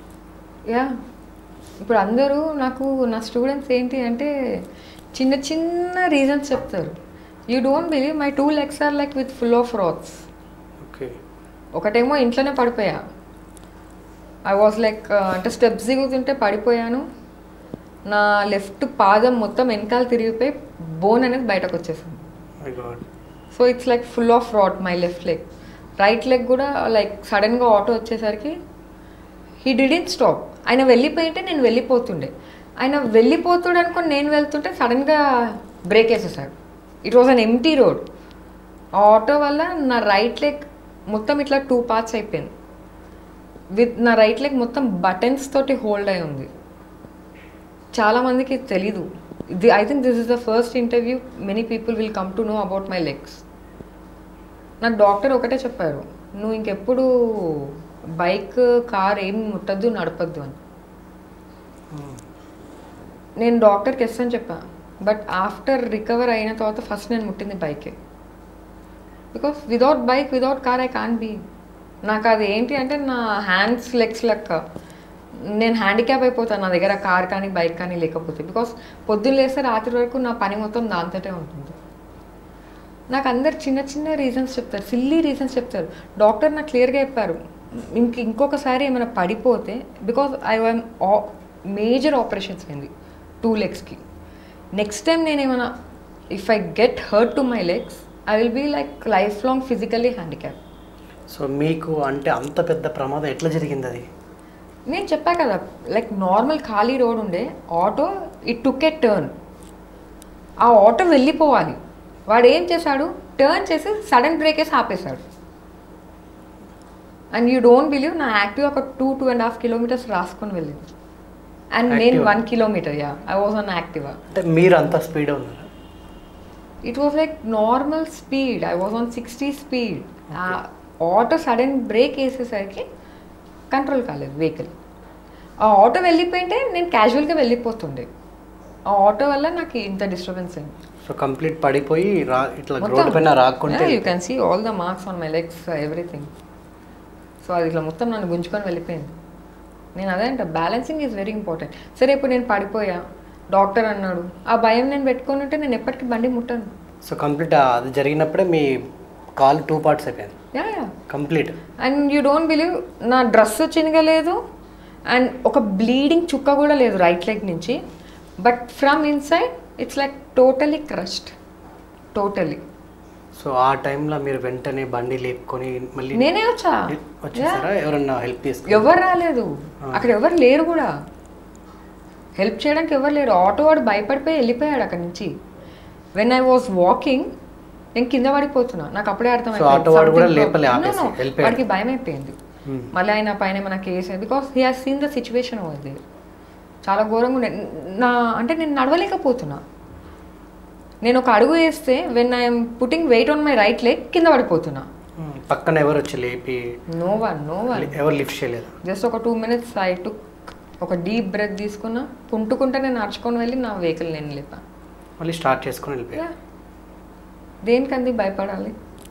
ఇప్పుడు అందరూ నా స్టూడెంట్స్ ఏంటి అంటే చిన్న చిన్న రీజన్స్ చెప్తారు. You don't believe my 2 legs are like with full of rods. Okay. ఒకటేమో ఇంట్లోనే పడిపోయా. ఐ వాజ్ లైక్ అంటే స్టెప్స్ దిగుతుంటే పడిపోయాను. నా లెఫ్ట్ పాదం మొత్తం వెనకాల తిరిగిపోయి బోన్ అనేది బయటకు వచ్చేసింది. My god. So it's like full of rod my left leg. Right leg కూడా లైక్ సడన్గా ఆటో వచ్చేసరికి హీ డిడెంట్ స్టాప్. ఆయన వెళ్ళిపోయింటే నేను వెళ్ళిపోతుండే, ఆయన వెళ్ళిపోతాడు అనుకుని నేను వెళ్తుంటే సడన్గా బ్రేక్ వేసేసాడు. It was an empty road. ఆ ఆటో వల్ల నా రైట్ లెగ్ మొత్తం ఇట్లా 2 parts అయిపోయింది. నా రైట్ లెగ్ మొత్తం బటన్స్ తోటి హోల్డ్ అయి ఉంది. చాలామందికి తెలీదు. I think this is the first interview many people will come to know about my legs. నాకు డాక్టర్ ఒకటే చెప్పారు, నువ్వు ఇంకెప్పుడు బైక్ కార్ ఏం ముట్టద్దు, నడపద్దు అని. నేను డాక్టర్కి ఎస్ అని చెప్పాను. బట్ ఆఫ్టర్ రికవర్ అయిన తర్వాత ఫస్ట్ నేను ముట్టింది బైకే. Because without bike without car I can't be. నాకు అది ఏంటి అంటే నా హ్యాండ్స్ లెగ్స్ లెక్క నేను హ్యాండిక్యాప్ అయిపోతాను నా దగ్గర కార్ కానీ బైక్ కానీ లేకపోతే. బికాస్ పొద్దున్న లేస్తే రాత్రి వరకు నా పని మొత్తం దాంతోటే ఉంటుంది. నాకు అందరు చిన్న చిన్న రీజన్స్ చెప్తారు, సిల్లీ రీజన్స్ చెప్తారు. డాక్టర్ నాకు క్లియర్గా చెప్పారు, ఇంకొకసారి ఏమైనా పడిపోతే, బికాస్ ఐ వామ్ మేజర్ ఆపరేషన్స్ అయింది 2 legsకి. నెక్స్ట్ టైం నేను ఏమైనా if I get hurt to my legs I will be like life long physically handicap. సో మీకు అంటే అంత పెద్ద ప్రమాదం ఎట్లా జరిగింది అది? నేను చెప్పా కదా, లైక్ నార్మల్ ఖాళీ రోడ్ ఉండే auto, it took a turn. ఆ ఆటో వెళ్ళిపోవాలి, వాడు ఏం చేశాడు, టర్న్ చేసి సడన్ బ్రేక్ వేసి ఆపేశాడు. అండ్ యూ డోంట్ బిలీవ్, నా యాక్టివ్ ఒక 2.5 kilometers రాసుకొని వెళ్ళింది. అండ్ నేను 1 kilometer, yeah I was on Activa. అంటే మీరు అంత స్పీడ్ ఉన్నారా? It was like normal speed, I was on 60 speed. ఆ ఆటో సడన్ బ్రేక్ వేసేసరికి కంట్రోల్ కాలేదు వెహికల్. ఆ ఆటో వెళ్ళిపోయింటే నేను క్యాజువల్గా వెళ్ళిపోతుండే. ఆ ఆటో వల్ల నాకు ఇంత డిస్టర్బెన్స్ అయింది. సో కంప్లీట్ పడిపోయి ఇట్లా రోడ్ పైన రాకుంటే you can see all the marks on my legs, everything. సో అది ఇట్లా మొత్తం నన్ను గుంజుకొని వెళ్ళిపోయింది. నేను అదే అంటే బ్యాలెన్సింగ్ ఈజ్ వెరీ ఇంపార్టెంట్. సరే ఇప్పుడు నేను పడిపోయా, డాక్టర్ అన్నాడు, ఆ భయం నేను పెట్టుకొని ఉంటే నేను ఎప్పటికీ బండి ముట్టాను. సో కంప్లీట్ అది జరిగినప్పుడే మీ కాల్ 2 parts అయిపోయింది yeah yeah complete. And you don't believe, నా డ్రెస్ చినగలేదు అండ్ ఒక బ్లీడింగ్ చుక్క కూడా లేదు రైట్ లెగ్ నుంచి. But from inside it's like totally crushed, totally. So ఆ టైంలో మీరు వెంటనే బండి లేపుకొని మళ్ళీ నేనే వచ్చేసారా? ఎవరన్నా హెల్ప్ చేస్తారు? ఎవరు రాలేదు అక్కడ, ఎవరు లేరు కూడా హెల్ప్ చేయడానికి, ఎవరు లేరు. ఆటో వాడు భయపడిపోయి వెళ్ళిపోయాడు అక్కడ నుంచి. వెన్ ఐ వాజ్ వాకింగ్ నేను కింద పడిపోతున్నా, నాకు అప్పుడే అర్థమైంది వాడికి భయం అయిపోయింది. మళ్ళీ ఆయన పైన మన case, because he has seen the situation over there. చాలా ఘోరంగా ఉండే నా, అంటే నేను నడవలేకపోతున్నా. నేను ఒక అడుగు వేస్తే when I'm putting weight on my right leg కింద పడిపోతున్నా. పక్కన ఎవరు వచ్చి లేపి? నో వన్ ఎవరు లిఫ్ట్ చేయలేదు. జస్ట్ ఒక 2 minutes ఐ టుక్, ఒక డీప్ బ్రెత్ తీసుకున్నా, కుంటుకుంటే నేను నడుచుకొని వెళ్ళి నా వెహికల్ నేను లేపా, మళ్ళీ స్టార్ట్ చేసుకొని వెళ్ళిపోయా. దేనికంది భయపడాలి?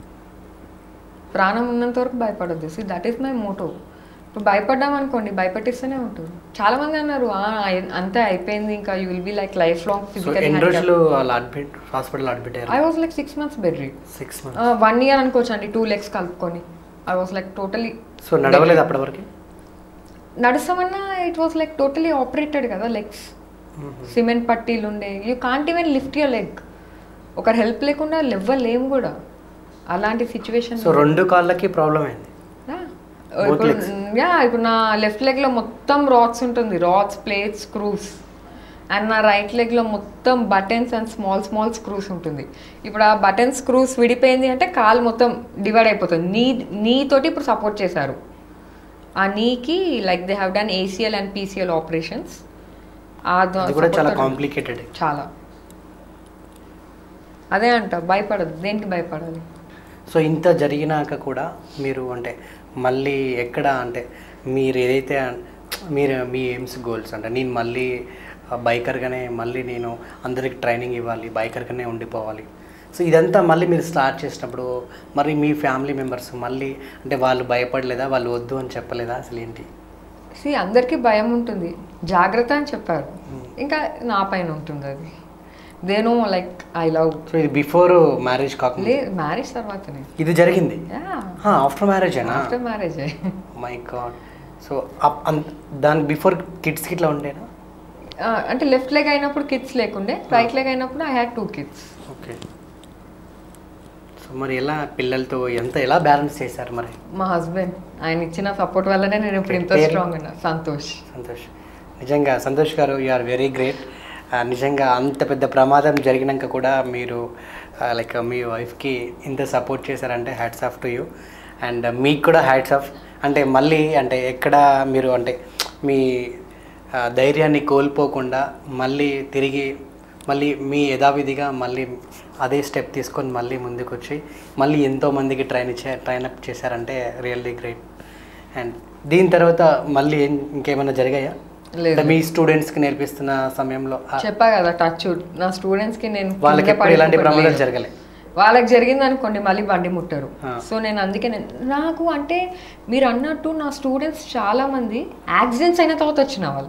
ప్రాణం ఉన్నంత వరకు భయపడద్దు. See that is my motto. ఇప్పుడు భయపడ్డాం అనుకోండి, భయపెట్టిస్తూనే ఉంటుంది. చాలా మంది అన్నారు అంతే అయిపోయింది ఇంకా, you will be like life long physical. Hospital admit I was like 6 months bed rid. 6 months 1 year అనుకోవచ్చు అండి, 2 legs కలుపుకొని. I was like totally. So నడవలేదు అప్పటి వరకు? నడుస్తామన్నా it was like totally operated కదా లెగ్స్. సిమెంట్ పట్టీలు ఉండే, you can't even lift your leg. ఒకరు హెల్ప్ లేకుండా లేవలేము కూడా, అలాంటి సిచ్యువేషన్. సో 2 కాళ్ళకి ప్రాబ్లం అయింది. ఇప్పుడు నా లెఫ్ట్ లెగ్లో మొత్తం రాడ్స్ ఉంటుంది, రాడ్స్, ప్లేట్స్, స్క్రూస్. అండ్ నా రైట్ లెగ్లో మొత్తం బటన్స్ అండ్ స్మాల్ స్క్రూస్ ఉంటుంది. ఇప్పుడు ఆ బటన్స్, స్క్రూస్ విడిపోయింది అంటే కాలు మొత్తం డివైడ్ అయిపోతుంది. నీతోటి ఇప్పుడు సపోర్ట్ చేశారు. ఆ నీకి like they have done ACL and PCL operations. చాలా కాంప్లికేటెడ్. చాలా. అదే అంట, భయపడదు, దేనికి భయపడాలి? సో ఇంత జరిగినాక కూడా మీరు అంటే మళ్ళీ ఎక్కడ అంటే మీరు ఏదైతే మీరు మీ ఎయిమ్స్, గోల్స్ అంటే నేను మళ్ళీ బైకర్గానే మళ్ళీ నేను అందరికి ట్రైనింగ్ ఇవ్వాలి, బైకర్గానే ఉండిపోవాలి. సో ఇదంతా మళ్ళీ మీరు స్టార్ట్ చేసినప్పుడు మరి మీ ఫ్యామిలీ మెంబర్స్ మళ్ళీ అంటే వాళ్ళు భయపడలేదా? వాళ్ళు వద్దు అని చెప్పలేదా? అసలు ఏంటి? అందరికీ భయం ఉంటుంది, జాగ్రత్త అని చెప్పారు. ఇంకా నా పైన ఉంటుంది అది. They know like I love. So ఇది బిఫోర్ మ్యారేజ్ కాకుండా? మ్యారేజ్ తర్వాతనే ఇది జరిగింది. After marriage? After marriage. My god. So దాని బిఫోర్ కిడ్స్కి ఇట్లా ఉండేనా? అంటే లెఫ్ట్ లెగ్ అయినప్పుడు కిడ్స్ లేకుండే, రైట్ లెగ్ అయినప్పుడు I had 2 kids. Okay. So మరి ఎలా పిల్లలతో ఎలా బ్యాలెన్స్ చేశారు మరి? మా హస్బెండ్ ఆయన ఇచ్చిన సపోర్ట్ వల్లనే నేను ఇప్పుడు ఇంత స్ట్రాంగ్ ఉన్నా. సంతోష్. నిజంగా సంతోష్ గారు, యు ఆర్ వెరీ గ్రేట్. నిజంగా అంత పెద్ద ప్రమాదం జరిగినాక కూడా మీరు లైక్ మీ వైఫ్కి ఇంత సపోర్ట్ చేశారంటే hats off to you. And మీకు కూడా హ్యాట్స్ ఆఫ్. అంటే మళ్ళీ అంటే ఎక్కడ మీరు అంటే మీ ధైర్యాన్ని కోల్పోకుండా మళ్ళీ మీ యథావిధిగా మళ్ళీ అదే స్టెప్ తీసుకొని మళ్ళీ ముందుకు వచ్చి మళ్ళీ ఎంతోమందికి ట్రైనప్ చేశారంటే రియల్లీ గ్రేట్. అండ్ దీని తర్వాత మళ్ళీ ఇంకేమైనా జరిగాయా? లేదు, మీ స్టూడెంట్స్కి నేర్పిస్తున్న సమయంలో చెప్పా కదా, టచ్ నా స్టూడెంట్స్కి నేను వాళ్ళకి ఎలాంటి ప్రమాదాలు జరగలేదు. వాళ్ళకి జరిగింది అనుకోండి మళ్ళీ బండి ముట్టారు. సో నేను అందుకే నాకు అంటే మీరు అన్నట్టు నా స్టూడెంట్స్ చాలామంది యాక్సిడెంట్స్ అయిన తర్వాత వచ్చిన వాళ్ళు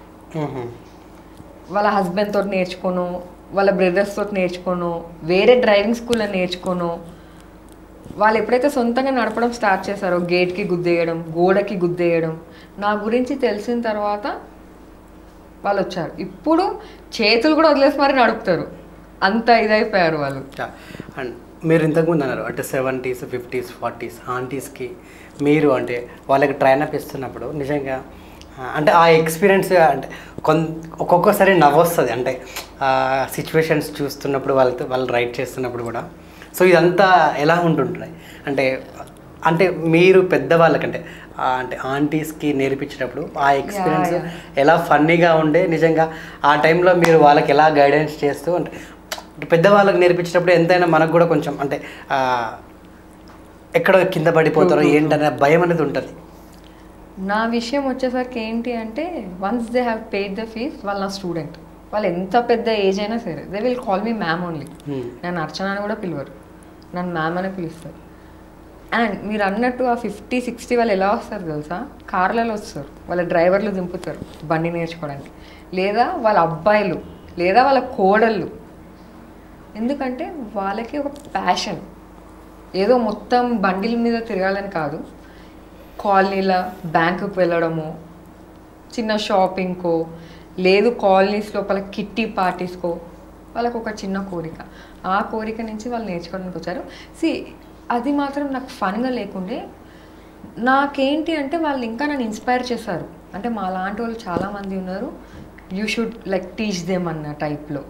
వాళ్ళ హస్బెండ్ తోటి నేర్చుకోను, వాళ్ళ బ్రదర్స్ తోటి నేర్చుకోను, వేరే డ్రైవింగ్ స్కూల్లో నేర్చుకోను. వాళ్ళు ఎప్పుడైతే సొంతంగా నడపడం స్టార్ట్ చేశారో, గేట్కి గుద్దేయడం, గోడకి గుద్దేయడం, నా గురించి తెలిసిన తర్వాత వాళ్ళు వచ్చారు. ఇప్పుడు చేతులు కూడా వదిలేసి మరి నడుపుతారు, అంత ఇదైపోయారు వాళ్ళు. అండ్ మీరు ఇంతకుముందు అన్నారు అంటే 70s, 50s, 40s ఆంటీస్కి మీరు అంటే వాళ్ళకి ట్రైనప్ ఇస్తున్నప్పుడు నిజంగా అంటే ఆ ఎక్స్పీరియన్స్ అంటే ఒక్కొక్కసారి నవ్వొస్తుంది. అంటే సిచ్యువేషన్స్ చూస్తున్నప్పుడు వాళ్ళు రైడ్ చేస్తున్నప్పుడు కూడా. సో ఇదంతా ఎలా ఉంటుంటాయి అంటే మీరు పెద్దవాళ్ళకంటే అంటే ఆంటీస్కి నేర్పించేటప్పుడు ఆ ఎక్స్పీరియన్స్ ఎలా ఫన్నీగా ఉండే, నిజంగా ఆ టైంలో మీరు వాళ్ళకి ఎలా గైడెన్స్ చేస్తూ అంటే పెద్దవాళ్ళకి నేర్పించేటప్పుడు ఎంతైనా మనకు కూడా కొంచెం అంటే ఎక్కడో కింద పడిపోతారో ఏంటనే భయం అనేది ఉంటుంది. నా విషయం వచ్చేసరికి ఏంటి అంటే once they have paid the fees, వాళ్ళ నా స్టూడెంట్, వాళ్ళు ఎంత పెద్ద ఏజ్ అయినా సరే they will call me ma'am only. నన్ను అర్చన అని కూడా పిలవరు, నన్ను మ్యామ్ అనే పిలుస్తారు. అండ్ మీరు అన్నట్టు ఆ 50, 60 వాళ్ళు ఎలా వస్తారు తెలుసా? కార్లలో వస్తారు, వాళ్ళ డ్రైవర్లు దింపుతారు బండి నేర్చుకోవడానికి, లేదా వాళ్ళ అబ్బాయిలు, లేదా వాళ్ళ కోడళ్ళు. ఎందుకంటే వాళ్ళకి ఒక ప్యాషన్, ఏదో మొత్తం బండిల మీద తిరగాలని కాదు, కాలనీల బ్యాంకుకి వెళ్ళడము, చిన్న షాపింగ్కో, లేదు కాలనీస్ లోపల కిట్టి పార్టీస్కో, వాళ్ళకు ఒక చిన్న కోరిక. ఆ కోరిక నుంచి వాళ్ళు నేర్చుకోవడానికి వచ్చారు. అది మాత్రం నాకు ఫన్గా లేకుండే. నాకేంటి అంటే వాళ్ళు ఇంకా నన్ను ఇన్స్పైర్ చేశారు. అంటే మా లాంటి వాళ్ళు చాలామంది ఉన్నారు, you should like teach them అన్న టైప్లో.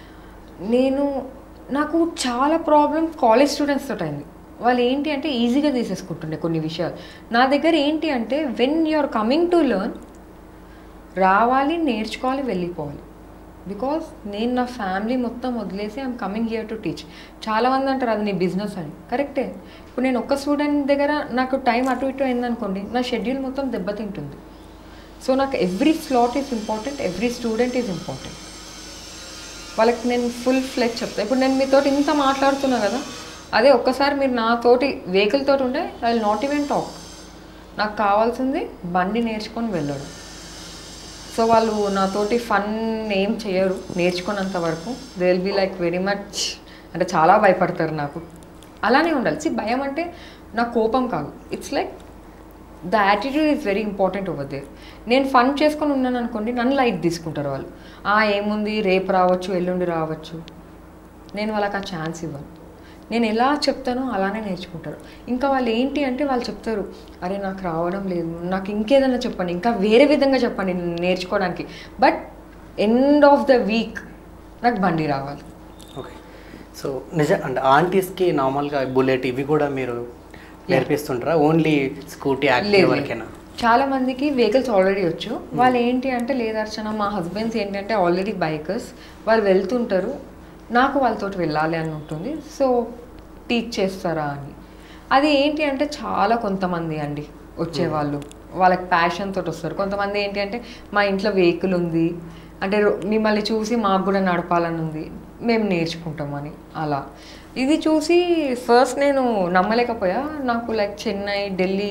నాకు చాలా ప్రాబ్లం కాలేజ్ స్టూడెంట్స్ తోటి అయింది. వాళ్ళు ఏంటి అంటే ఈజీగా తీసేసుకుంటుండే కొన్ని విషయాలు. నా దగ్గర ఏంటి అంటే when you are coming to learn, రావాలి, నేర్చుకోవాలి, వెళ్ళిపోవాలి. బికాస్ నేను నా ఫ్యామిలీ మొత్తం వదిలేసి I'm coming here to teach. చాలామంది అంటారు అది నీ బిజినెస్ అని. కరెక్టే. ఇప్పుడు నేను ఒక్క స్టూడెంట్ దగ్గర నాకు టైం అటు ఇటు అయిందనుకోండి, నా షెడ్యూల్ మొత్తం దెబ్బతింటుంది. సో నాకు every slot is important, every student is important. వాళ్ళకి నేను ఫుల్ ఫ్లెజ్ చెప్తాను. ఇప్పుడు నేను మీతో ఇంత మాట్లాడుతున్నా కదా, అదే ఒక్కసారి మీరు నాతోటి వెహికల్ తోటి ఉంటే I will not even talk. నాకు కావాల్సింది బండి నేర్చుకొని వెళ్ళడం. సో వాళ్ళు నాతోటి ఫన్ ఏం చేయరు నేర్చుకున్నంత వరకు. They will be like very much అంటే చాలా భయపడతారు నాకు. అలానే ఉండాలి. భయం అంటే నా కోపం కాదు, it's like the attitude is very important over there. నేను ఫన్ చేసుకొని ఉన్నాను అనుకోండి, నన్ను లైట్ తీసుకుంటారు వాళ్ళు. ఏముంది, రేపు రావచ్చు, ఎల్లుండి రావచ్చు. నేను వాళ్ళకి ఆ ఛాన్స్ ఇవ్వను. నేను ఎలా చెప్తానో అలానే నేర్చుకుంటారు. ఇంకా వాళ్ళు ఏంటి అంటే వాళ్ళు చెప్తారు, అరే నాకు రావడం లేదు, నాకు ఇంకేదైనా చెప్పండి, ఇంకా వేరే విధంగా చెప్పండి నేర్చుకోవడానికి, but end of the week నాకు బండి రావాలి. ఓకే. సో అంటే ఆంటీస్కి నార్మల్గా బుల్లెట్ ఇవి కూడా మీరు నేర్పిస్తుంటారా? ఓన్లీ స్కూటీ యాక్టివ్ వరకేనా? చాలా మందికి వెహికల్స్ ఆల్రెడీ వచ్చు. వాళ్ళు ఏంటి అంటే లేదు అర్చన, మా హస్బెండ్స్ ఏంటంటే ఆల్రెడీ బైకర్స్, వాళ్ళు వెళ్తుంటారు, నాకు వాళ్ళతో వెళ్ళాలి అని ఉంటుంది, సో టీచ్ చేస్తారా అని. అది ఏంటి అంటే చాలా కొంతమంది అండి వచ్చేవాళ్ళు, వాళ్ళకి ప్యాషన్ తోటి వస్తారు. కొంతమంది ఏంటి అంటే మా ఇంట్లో వెహికల్ ఉంది అంటే మిమ్మల్ని చూసి మాకు కూడా నడపాలని ఉంది, మేము నేర్చుకుంటామని. అలా ఇది చూసి ఫస్ట్ నేను నమ్మలేకపోయా. నాకు లైక్ చెన్నై, ఢిల్లీ,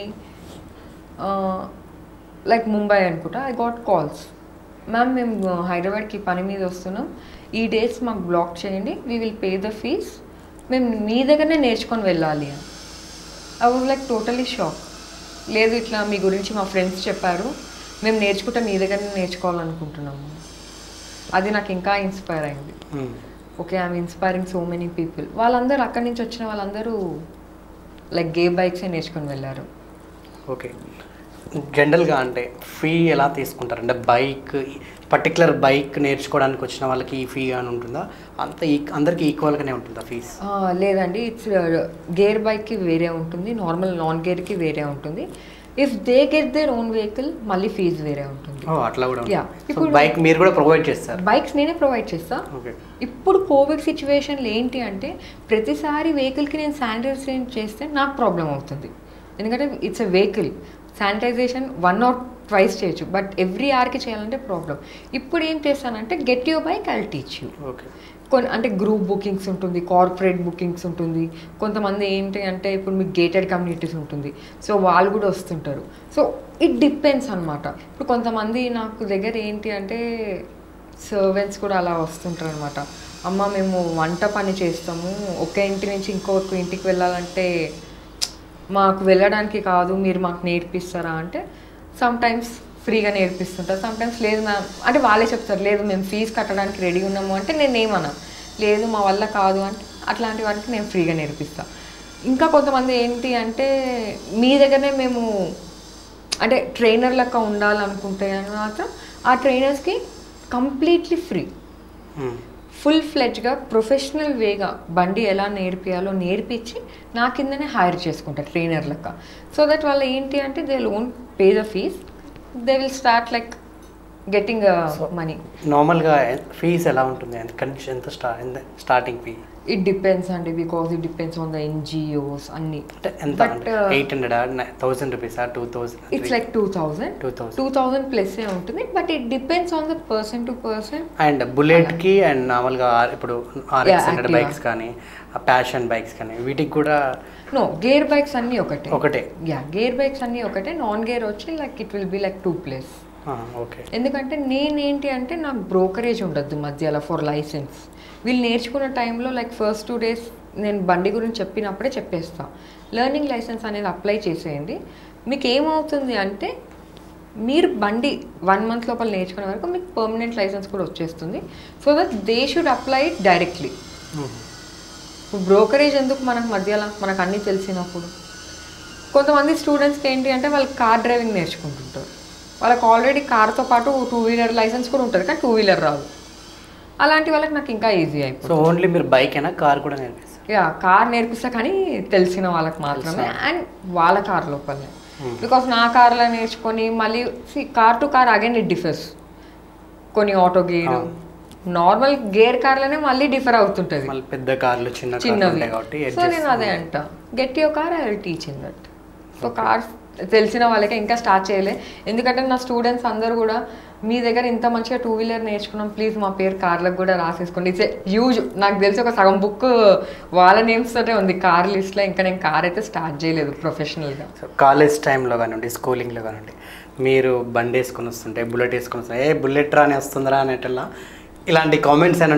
లైక్ ముంబై అనుకుంటా, ఐ గాట్ కాల్స్, మ్యామ్ మేము హైదరాబాద్కి పని మీద వస్తున్నాం, ఈ డేట్స్ మాకు బ్లాక్ చేయండి, we will pay the fees, మేము మీ దగ్గరనే నేర్చుకొని వెళ్ళాలి అని. I was like totally shock. లేదు ఇట్లా మీ గురించి మా ఫ్రెండ్స్ చెప్పారు, మేము నేర్చుకుంటే మీ దగ్గరనే నేర్చుకోవాలనుకుంటున్నాము. అది నాకు ఇంకా ఇన్స్పైర్ అయింది. Okay, I'm inspiring so many people. వాళ్ళందరూ అక్కడి నుంచి వచ్చిన వాళ్ళందరూ లైక్ గేర్ బైక్సే నేర్చుకొని వెళ్ళారు. ఓకే, జనరల్గా అంటే ఫీ ఎలా తీసుకుంటారు? అంటే బైక్ పర్టికులర్ బైక్ నేర్చుకోవడానికి వచ్చిన వాళ్ళకి ఈ ఫీ అని ఉంటుందా? అంత అందరికీ ఈక్వల్గానే ఉంటుందా ఫీజ్? లేదండి, ఇట్స్ గేర్ బైక్కి వేరే ఉంటుంది, నార్మల్ నాన్ గేర్కి వేరే ఉంటుంది. If they get their own vehicle మళ్ళీ ఫీజు వేరే ఉంటుంది. అట్లా కూడా ఇప్పుడు బైక్ మీరు కూడా ప్రొవైడ్ చేస్తారు? బైక్స్ నేనే ప్రొవైడ్ చేస్తా. ఇప్పుడు కోవిడ్ సిచ్యువేషన్లో ఏంటి అంటే ప్రతిసారి వెహికల్కి నేను శానిటైజేషన్ చేస్తే నాకు ప్రాబ్లం అవుతుంది. ఎందుకంటే it's a vehicle, sanitization 1 or 2 చేయొచ్చు, బట్ ఎవ్రీ అవర్కి చేయాలంటే ప్రాబ్లం. ఇప్పుడు ఏం చేస్తానంటే get your bike, I will teach you. అంటే గ్రూప్ బుకింగ్స్ ఉంటుంది, కార్పొరేట్ బుకింగ్స్ ఉంటుంది. కొంతమంది ఏంటి అంటే ఇప్పుడు మీకు గేటెడ్ కమ్యూనిటీస్ ఉంటుంది, సో వాళ్ళు కూడా వస్తుంటారు. సో ఇట్ డిపెండ్స్ అనమాట. ఇప్పుడు కొంతమంది నాకు దగ్గర ఏంటి అంటే సర్వెంట్స్ కూడా అలా వస్తుంటారు అనమాట. అమ్మ మేము వంట పని చేస్తాము, ఒక ఇంటి నుంచి ఇంకొక ఇంటికి వెళ్ళాలంటే మాకు వెళ్ళడానికి కాదు, మీరు మాకు నేర్పిస్తారా అంటే సమ్టైమ్స్ ఫ్రీగా నేర్పిస్తుంటారు, సమ్టైమ్స్ లేదు మ్యామ్ అంటే వాళ్ళే చెప్తారు లేదు మేము ఫీజు కట్టడానికి రెడీ ఉన్నాము అంటే నేనేమన్నా లేదు మా వల్ల కాదు అంటే అట్లాంటి వారికి నేను ఫ్రీగా నేర్పిస్తాను. ఇంకా కొంతమంది ఏంటి అంటే మీ దగ్గరనే మేము అంటే ట్రైనర్ లెక్క ఉండాలనుకుంటే మాత్రం ఆ ట్రైనర్స్కి కంప్లీట్లీ ఫ్రీ, ఫుల్ ఫ్లెడ్జ్గా ప్రొఫెషనల్ వేగా బండి ఎలా నేర్పియాలో నేర్పించి నా కిందనే హైర్ చేసుకుంటారు ట్రైనర్ లెక్క. సో దట్ వాళ్ళు ఏంటి అంటే they loan pay the fees, they will start like getting money. నార్మల్గా ఫీజ్ ఎలా ఉంటుంది? ఎంత స్టార్టింగ్ ఫీ? ఇట్ డిపెండ్స్ అండి, because it depends on the NGOs అన్ని. But 800 1000 rupees 2000? It's like 2000 plus ఏ ఉంటుంది, but it depends on the person to person. And బుల్లెట్కి అండ్ నార్మల్గా ఇప్పుడు RX100 బైక్స్ కానీ ప్యాషన్ బైక్స్ కానీ వీటికి కూడా నో గేర్ బైక్స్ అన్నీ ఒకటే. గేర్ బైక్స్ అన్నీ ఒకటే. నాన్ గేర్ వచ్చి like it will be like 2+. Okay, ఎందుకంటే నేనేంటి అంటే నాకు బ్రోకరేజ్ ఉండద్దు మధ్యలో ఫర్ లైసెన్స్. వీళ్ళు నేర్చుకున్న టైంలో లైక్ ఫస్ట్ 2 days నేను బండి గురించి చెప్పినప్పుడే చెప్పేస్తాను, లెర్నింగ్ లైసెన్స్ అనేది అప్లై చేసేయండి. మీకు ఏమవుతుంది అంటే మీరు బండి 1 month లోపల నేర్చుకునే వరకు మీకు పర్మనెంట్ లైసెన్స్ కూడా వచ్చేస్తుంది. So that they should apply it directly. Brokerage ఎందుకు మనకు మధ్యలో, మనకు అన్నీ తెలిసినప్పుడు. కొంతమంది స్టూడెంట్స్కి ఏంటి అంటే వాళ్ళు కార్ డ్రైవింగ్ నేర్చుకుంటుంటారు, వాళ్ళకి ఆల్రెడీ కార్తో పాటు 2-wheeler లైసెన్స్ కూడా ఉంటుంది కానీ 2-wheeler రాదు. అలాంటి వాళ్ళకి నాకు ఇంకా ఈజీ అయిపోతుంది. సో ఓన్లీ మీరు బైక్ అయినా కార్ కూడా నేర్పిస్తారు? కార్ నేర్పిస్తా కానీ తెలిసిన వాళ్ళకి మాత్రమే, అండ్ వాళ్ళ కార్ లోపలనే. బికాస్ నా కార్లో నేర్చుకొని మళ్ళీ car to car again it differs. కొన్ని ఆటో గేర్, నార్మల్ గేర్ కార్లోనే మళ్ళీ డిఫర్ అవుతుంటుంది, పెద్ద కార్లు చిన్నవి. సో నేను అదే అంట, get your car, I will teach in that. So car తెలిసిన వాళ్ళకే ఇంకా స్టార్ట్ చేయలే, ఎందుకంటే నా స్టూడెంట్స్ అందరూ కూడా మీ దగ్గర ఇంత మంచిగా 2-wheeler నేర్చుకున్నాం, ప్లీజ్ మా పేరు కార్లకు కూడా రాసేసుకోండి. ఇట్స్ హ్యూజ్, నాకు తెలిసి ఒక సగం బుక్ వాళ్ళ నేమ్స్ తోటే ఉంది కార్ లిస్ట్లో. ఇంకా నేను కార్ అయితే స్టార్ట్ చేయలేదు ప్రొఫెషనల్గా. కాలేజ్ టైంలో కానివ్వండి, స్కూలింగ్లో కానివ్వండి, మీరు బండి వేసుకొని వస్తుంటే, బుల్లెట్ వేసుకొని వస్తుంటే బుల్లెట్ రాని వస్తుందిరా అనేటలా ఇలాంటి కామెంట్స్ అని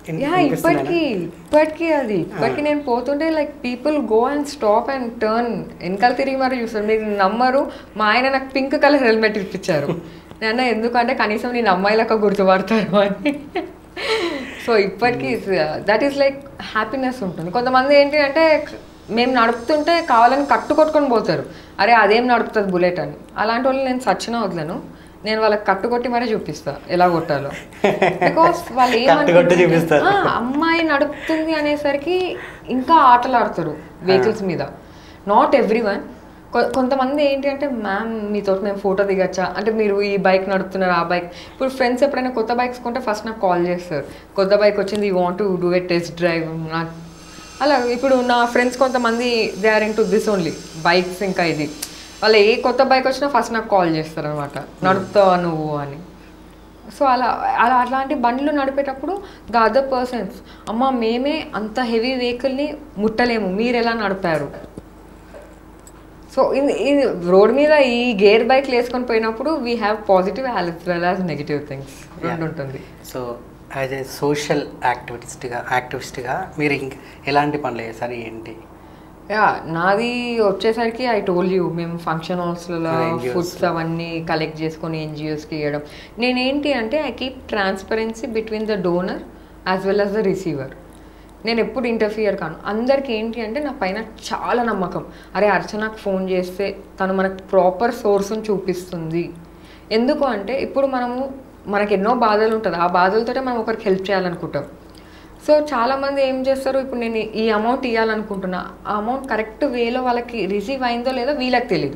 ఇప్పటికీ నేను పోతుంటే like people go and stop and turn వెనకాల తిరిగి మరి చూస్తారు. మీరు నమ్మరు, మా ఆయన నాకు పింక్ కలర్ హెల్మెట్ ఇప్పించారు. నేను ఎందుకంటే కనీసం నేను అమ్మాయిలకు గుర్తుపడతారు అని. సో ఇప్పటికీ దట్ ఈస్ లైక్ హ్యాపీనెస్ ఉంటుంది. కొంతమంది ఏంటి అంటే మేము నడుపుతుంటే కావాలని కట్టుకొట్టుకొని పోతారు, అరే అదేం నడుపుతుంది బుల్లెట్ అని. అలాంటి వాళ్ళు నేను సచ్చినా వదలను, నేను వాళ్ళకి కట్టుకొట్టి మరీ చూపిస్తా ఎలా కొట్టాలో. బికాస్ వాళ్ళు ఏమంటారు అమ్మాయి నడుపుతుంది అనేసరికి ఇంకా ఆటలు ఆడతారు వెహికల్స్ మీద. Not every one. కొంతమంది ఏంటి అంటే మ్యామ్ మీతో మేము ఫోటో దిగచ్చా అంటే మీరు ఈ బైక్ నడుపుతున్నారు ఆ బైక్. ఇప్పుడు ఫ్రెండ్స్ ఎప్పుడైనా కొత్త బైక్స్ కొంటే ఫస్ట్ నాకు కాల్ చేస్తారు, కొత్త బైక్ వచ్చింది, you want to do a test drive. నాకు అలా ఇప్పుడు నా ఫ్రెండ్స్ కొంతమంది they are into this only bikes. ఇంకా ఇది వాళ్ళు ఏ కొత్త బైక్ వచ్చినా ఫస్ట్ నాకు కాల్ చేస్తారు అనమాట, నడుపుతావా నువ్వు అని. సో అట్లాంటి బండ్లు నడిపేటప్పుడు ద అదర్ పర్సన్స్ అమ్మ మేమే అంత హెవీ వెహికల్ని ముట్టలేము, మీరు ఎలా నడిపారు. సో ఇది రోడ్ మీద ఈ గేర్ బైక్లు వేసుకొని పోయినప్పుడు we have positive as well as negative things రెండు ఉంటుంది. సో యాజ్ ఏ సోషల్ యాక్టివిస్ట్గా మీరు ఇంక ఎలాంటి పనులు చేస్తారు ఏంటి? యా నాది వచ్చేసరికి ఐ టోల్ యూ మేము ఫంక్షన్ హాల్స్లలో NGOs. ఫుడ్స్ అవన్నీ కలెక్ట్ చేసుకొని ఎన్జిఓస్కి ఇవ్వడం. నేనేంటి అంటే I keep transparency between the donor as well as the receiver. నేను ఎప్పుడు ఇంటర్ఫియర్ కాను. అందరికి ఏంటి అంటే నా పైన చాలా నమ్మకం. అరే అర్చనకు ఫోన్ చేస్తే తను మనకు ప్రాపర్ సోర్స్ని చూపిస్తుంది. ఎందుకు అంటే ఇప్పుడు మనకు ఎన్నో బాధలు ఉంటుంది, ఆ బాధలతోటే మనం ఒకరికి హెల్ప్ చేయాలనుకుంటాం. సో చాలామంది ఏం చేస్తారు, ఇప్పుడు నేను ఈ అమౌంట్ ఇవ్వాలనుకుంటున్నా, ఆ అమౌంట్ కరెక్ట్ వేలో వాళ్ళకి రిసీవ్ అయిందో లేదో వీళ్ళకి తెలీదు.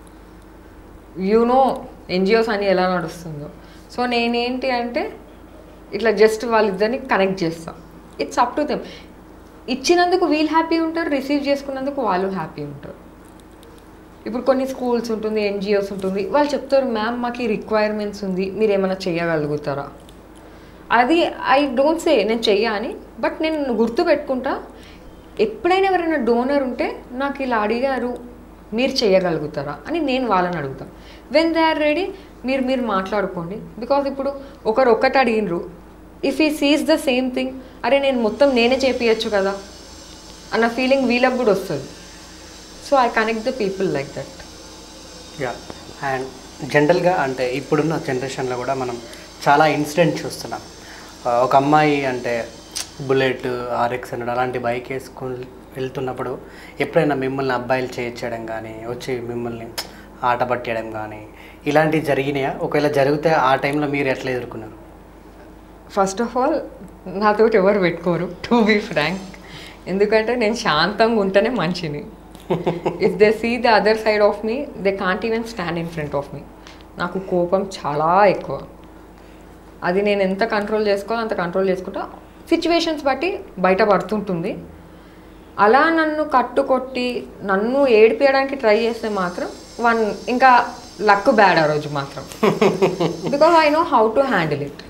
యూనో ఎన్జిఓస్ అని ఎలా నడుస్తుందో. సో నేనేంటి అంటే ఇట్లా జస్ట్ వాళ్ళిద్దరిని కనెక్ట్ చేస్తాను. It's up to them. ఇచ్చినందుకు వీళ్ళు హ్యాపీ ఉంటారు, రిసీవ్ చేసుకున్నందుకు వాళ్ళు హ్యాపీ ఉంటారు. ఇప్పుడు కొన్ని స్కూల్స్ ఉంటుంది, ఎన్జిఓస్ ఉంటుంది, వాళ్ళు చెప్తారు మ్యామ్ మాకు ఈ రిక్వైర్మెంట్స్ ఉంది, మీరు ఏమైనా చేయగలుగుతారా. అది ఐ డోంట్ సే నేను చెయ్యా అని, బట్ నేను గుర్తు పెట్టుకుంటా. ఎప్పుడైనా ఎవరైనా డోనర్ ఉంటే నాకు ఇలా అడిగారు మీరు చేయగలుగుతారా అని నేను వాళ్ళని అడుగుతాను. వెన్ దే ఆర్ రెడీ మీరు మాట్లాడుకోండి. బికాజ్ ఇప్పుడు ఒకటి అడిగినరు, if he sees the same thing, అరే నేను మొత్తం నేనే చేపియచ్చు కదా అన్న ఫీలింగ్ వీళ్ళకి కూడా వస్తుంది. So I connect the people like that. Yeah, and జనరల్గా అంటే ఇప్పుడున్న జనరేషన్లో కూడా మనం చాలా ఇన్సిడెంట్ చూస్తున్నాం. ఒక అమ్మాయి అంటే బుల్లెట్, RX 100 అలాంటి బైక్ వేసుకొని వెళ్తున్నప్పుడు ఎప్పుడైనా మిమ్మల్ని అబ్బాయిలు చేయడం కానీ, వచ్చి మిమ్మల్ని ఆట పట్టేయడం కానీ ఇలాంటివి జరిగినాయా? ఒకవేళ జరిగితే ఆ టైంలో మీరు ఎట్లా ఎదుర్కొన్నారు? ఫస్ట్ ఆఫ్ ఆల్ నాతో ఎవరు పెట్టుకోరు, టు బీ ఫ్రాంక్. ఎందుకంటే నేను శాంతంగా ఉంటేనే మంచిని. If they see the other side of me, they can't even stand in front of me. నాకు కోపం చాలా ఎక్కువ. అది నేను ఎంత కంట్రోల్ చేసుకోవాలో అంత కంట్రోల్ చేసుకుంటా. సిచ్యువేషన్స్ బట్టి బయట పడుతుంటుంది. అలా నన్ను కట్టుకొట్టి నన్ను ఏడిపించడానికి ట్రై చేస్తే మాత్రం ఇంకా లక్ బ్యాడ్ ఆ రోజు మాత్రం. Because I know how to handle it.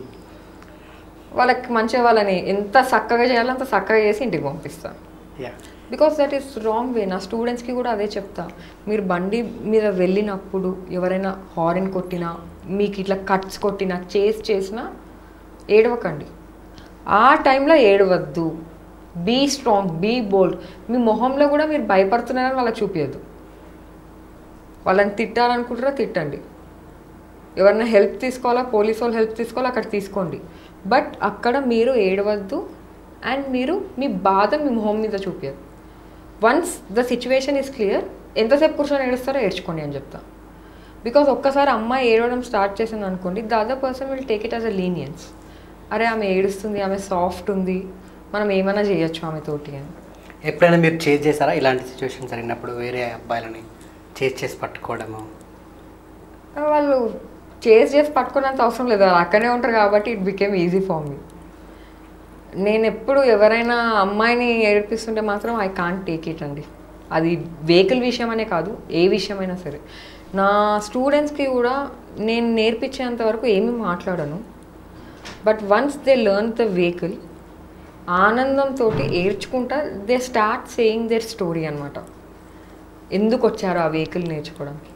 వాళ్ళకి మంచిగా వాళ్ళని ఎంత చక్కగా చేయాలో అంత చక్కగా చేసి ఇంటికి పంపిస్తాను. Because that is wrong way. నా స్టూడెంట్స్కి కూడా అదే చెప్తా. మీరు బండి మీద వెళ్ళినప్పుడు ఎవరైనా హార్న్ కొట్టినా, మీకు ఇట్లా కట్స్ కొట్టినా, చేసినా ఏడవకండి. ఆ టైంలో ఏడవద్దు. Be strong, be bold. మీ మొహంలో కూడా మీరు భయపడుతున్నారని వాళ్ళకి చూపించద్దు. వాళ్ళని తిట్టాలనుకుంటారా తిట్టండి. ఎవరైనా హెల్ప్ తీసుకోవాలా, పోలీసు వాళ్ళు హెల్ప్ తీసుకోవాలా, అక్కడ తీసుకోండి. బట్ అక్కడ మీరు ఏడవద్దు. అండ్ మీరు మీ బాధ మీ మొహం మీద చూపించదు. Once the situation is clear, ఎంతసేపు కూర్చొని ఏడుస్తారో ఏడ్చుకోండి అని చెప్తా. బికాజ్ ఒక్కసారి అమ్మాయి ఏడవడం స్టార్ట్ చేసింది అనుకోండి, the other person will take it as a leniency. అరే ఆమె ఏడుస్తుంది, ఆమె సాఫ్ట్ ఉంది, మనం ఏమైనా చేయొచ్చు ఆమెతోటి అని. ఎప్పుడైనా మీరు చేజ్ చేశారా ఇలాంటి సిచ్యువేషన్ జరిగినప్పుడు? వేరే అబ్బాయిలని చేసి పట్టుకోవడము? వాళ్ళు చేసి పట్టుకునేంత అవసరం లేదు, అక్కడే ఉంటారు కాబట్టి it became easy for me. నేను ఎప్పుడు ఎవరైనా అమ్మాయిని ఏడిపిస్తుంటే మాత్రం ఐ కాంట్ టేక్ ఇట్ అండి. అది వెహికల్ విషయం అనే కాదు, ఏ విషయమైనా సరే. నా స్టూడెంట్స్కి కూడా నేను నేర్పించేంత వరకు ఏమీ మాట్లాడను. But once they learn the vehicle, ఆనందంతో ఏడ్చుకుంటా they start saying their story అనమాట. ఎందుకు వచ్చారో ఆ వెహికల్ నేర్చుకోవడానికి.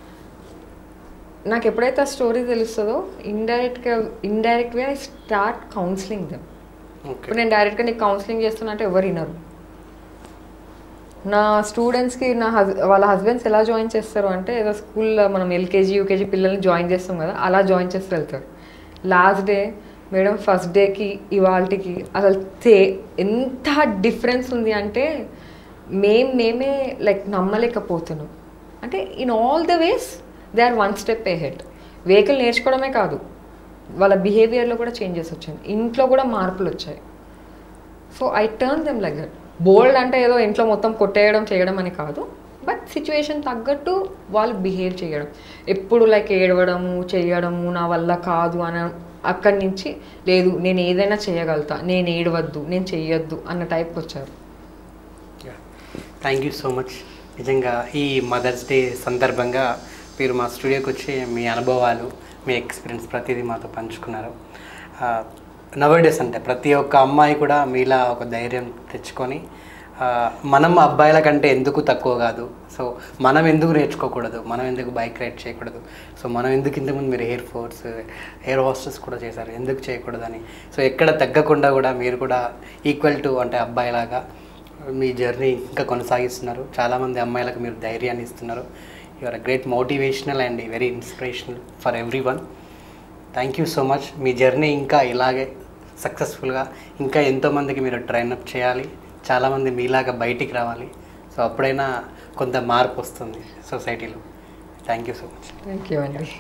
నాకు ఎప్పుడైతే ఆ స్టోరీ తెలుస్తుందో indirect way I start counselling them. ఇప్పుడు నేను డైరెక్ట్గా నీకు కౌన్సిలింగ్ చేస్తున్నా అంటే ఎవరు వినరు. నా స్టూడెంట్స్కి వాళ్ళ హస్బెండ్స్ ఎలా జాయిన్ చేస్తారు అంటే, ఏదో స్కూల్లో మనం LKG UKG పిల్లల్ని జాయిన్ చేస్తాం కదా, అలా జాయిన్ చేసి వెళ్తారు. లాస్ట్ డే మేడం ఫస్ట్ డేకి ఇవాళకి అసలు ఎంత డిఫరెన్స్ ఉంది అంటే మేమే లైక్ నమ్మలేకపోతున్నాం. అంటే in all the ways they are one step ahead. Vehicle నేర్చుకోవడమే కాదు, వాళ్ళ బిహేవియర్లో కూడా చేంజెస్ వచ్చింది, ఇంట్లో కూడా మార్పులు వచ్చాయి. So I turn them like that. Bold అంటే ఏదో ఇంట్లో మొత్తం కొట్టేయడం చేయడం అని కాదు, బట్ సిచ్యువేషన్ తగ్గట్టు వాళ్ళు బిహేవ్ చేయడం. ఎప్పుడు లైక్ ఏడవడము చేయడము నా వల్ల కాదు అని, అక్కడి నుంచి లేదు నేను ఏదైనా చేయగలుగుతా, నేను ఏడవద్దు, నేను చెయ్యొద్దు అన్న టైప్కి వచ్చారు. Thank you so much. నిజంగా ఈ మదర్స్ డే సందర్భంగా మీరు మా స్టూడియోకి వచ్చి మీ అనుభవాలు, మీ ఎక్స్పీరియన్స్ ప్రతిదీ మాతో పంచుకున్నారు. నవర్డేస్ అంటే ప్రతి ఒక్క అమ్మాయి కూడా మీలా ఒక ధైర్యం తెచ్చుకొని మనం అబ్బాయిల కంటే ఎందుకు తక్కువ కాదు, సో మనం ఎందుకు నేర్చుకోకూడదు, మనం ఎందుకు బైక్ రైడ్ చేయకూడదు, సో మనం ఎందుకు ఇంతకుముందు మీరు ఎయిర్ హోస్టెస్ కూడా చేశారు, ఎందుకు చేయకూడదని, సో ఎక్కడ తగ్గకుండా కూడా మీరు కూడా ఈక్వల్ టు అంటే అబ్బాయిలాగా మీ జర్నీ ఇంకా కొనసాగిస్తున్నారు. చాలామంది అమ్మాయిలకు మీరు ధైర్యాన్ని ఇస్తున్నారు. You are a great motivational and very inspirational for every one. Thank you so much. మీ జర్నీ ఇంకా ఇలాగే సక్సెస్ఫుల్గా ఇంకా ఎంతోమందికి మీరు ట్రైనప్ చేయాలి. చాలామంది మీలాగా బయటికి రావాలి. సో అప్పుడైనా కొంత మార్పు వస్తుంది సొసైటీలో. Thank you so much. Thank you అండి.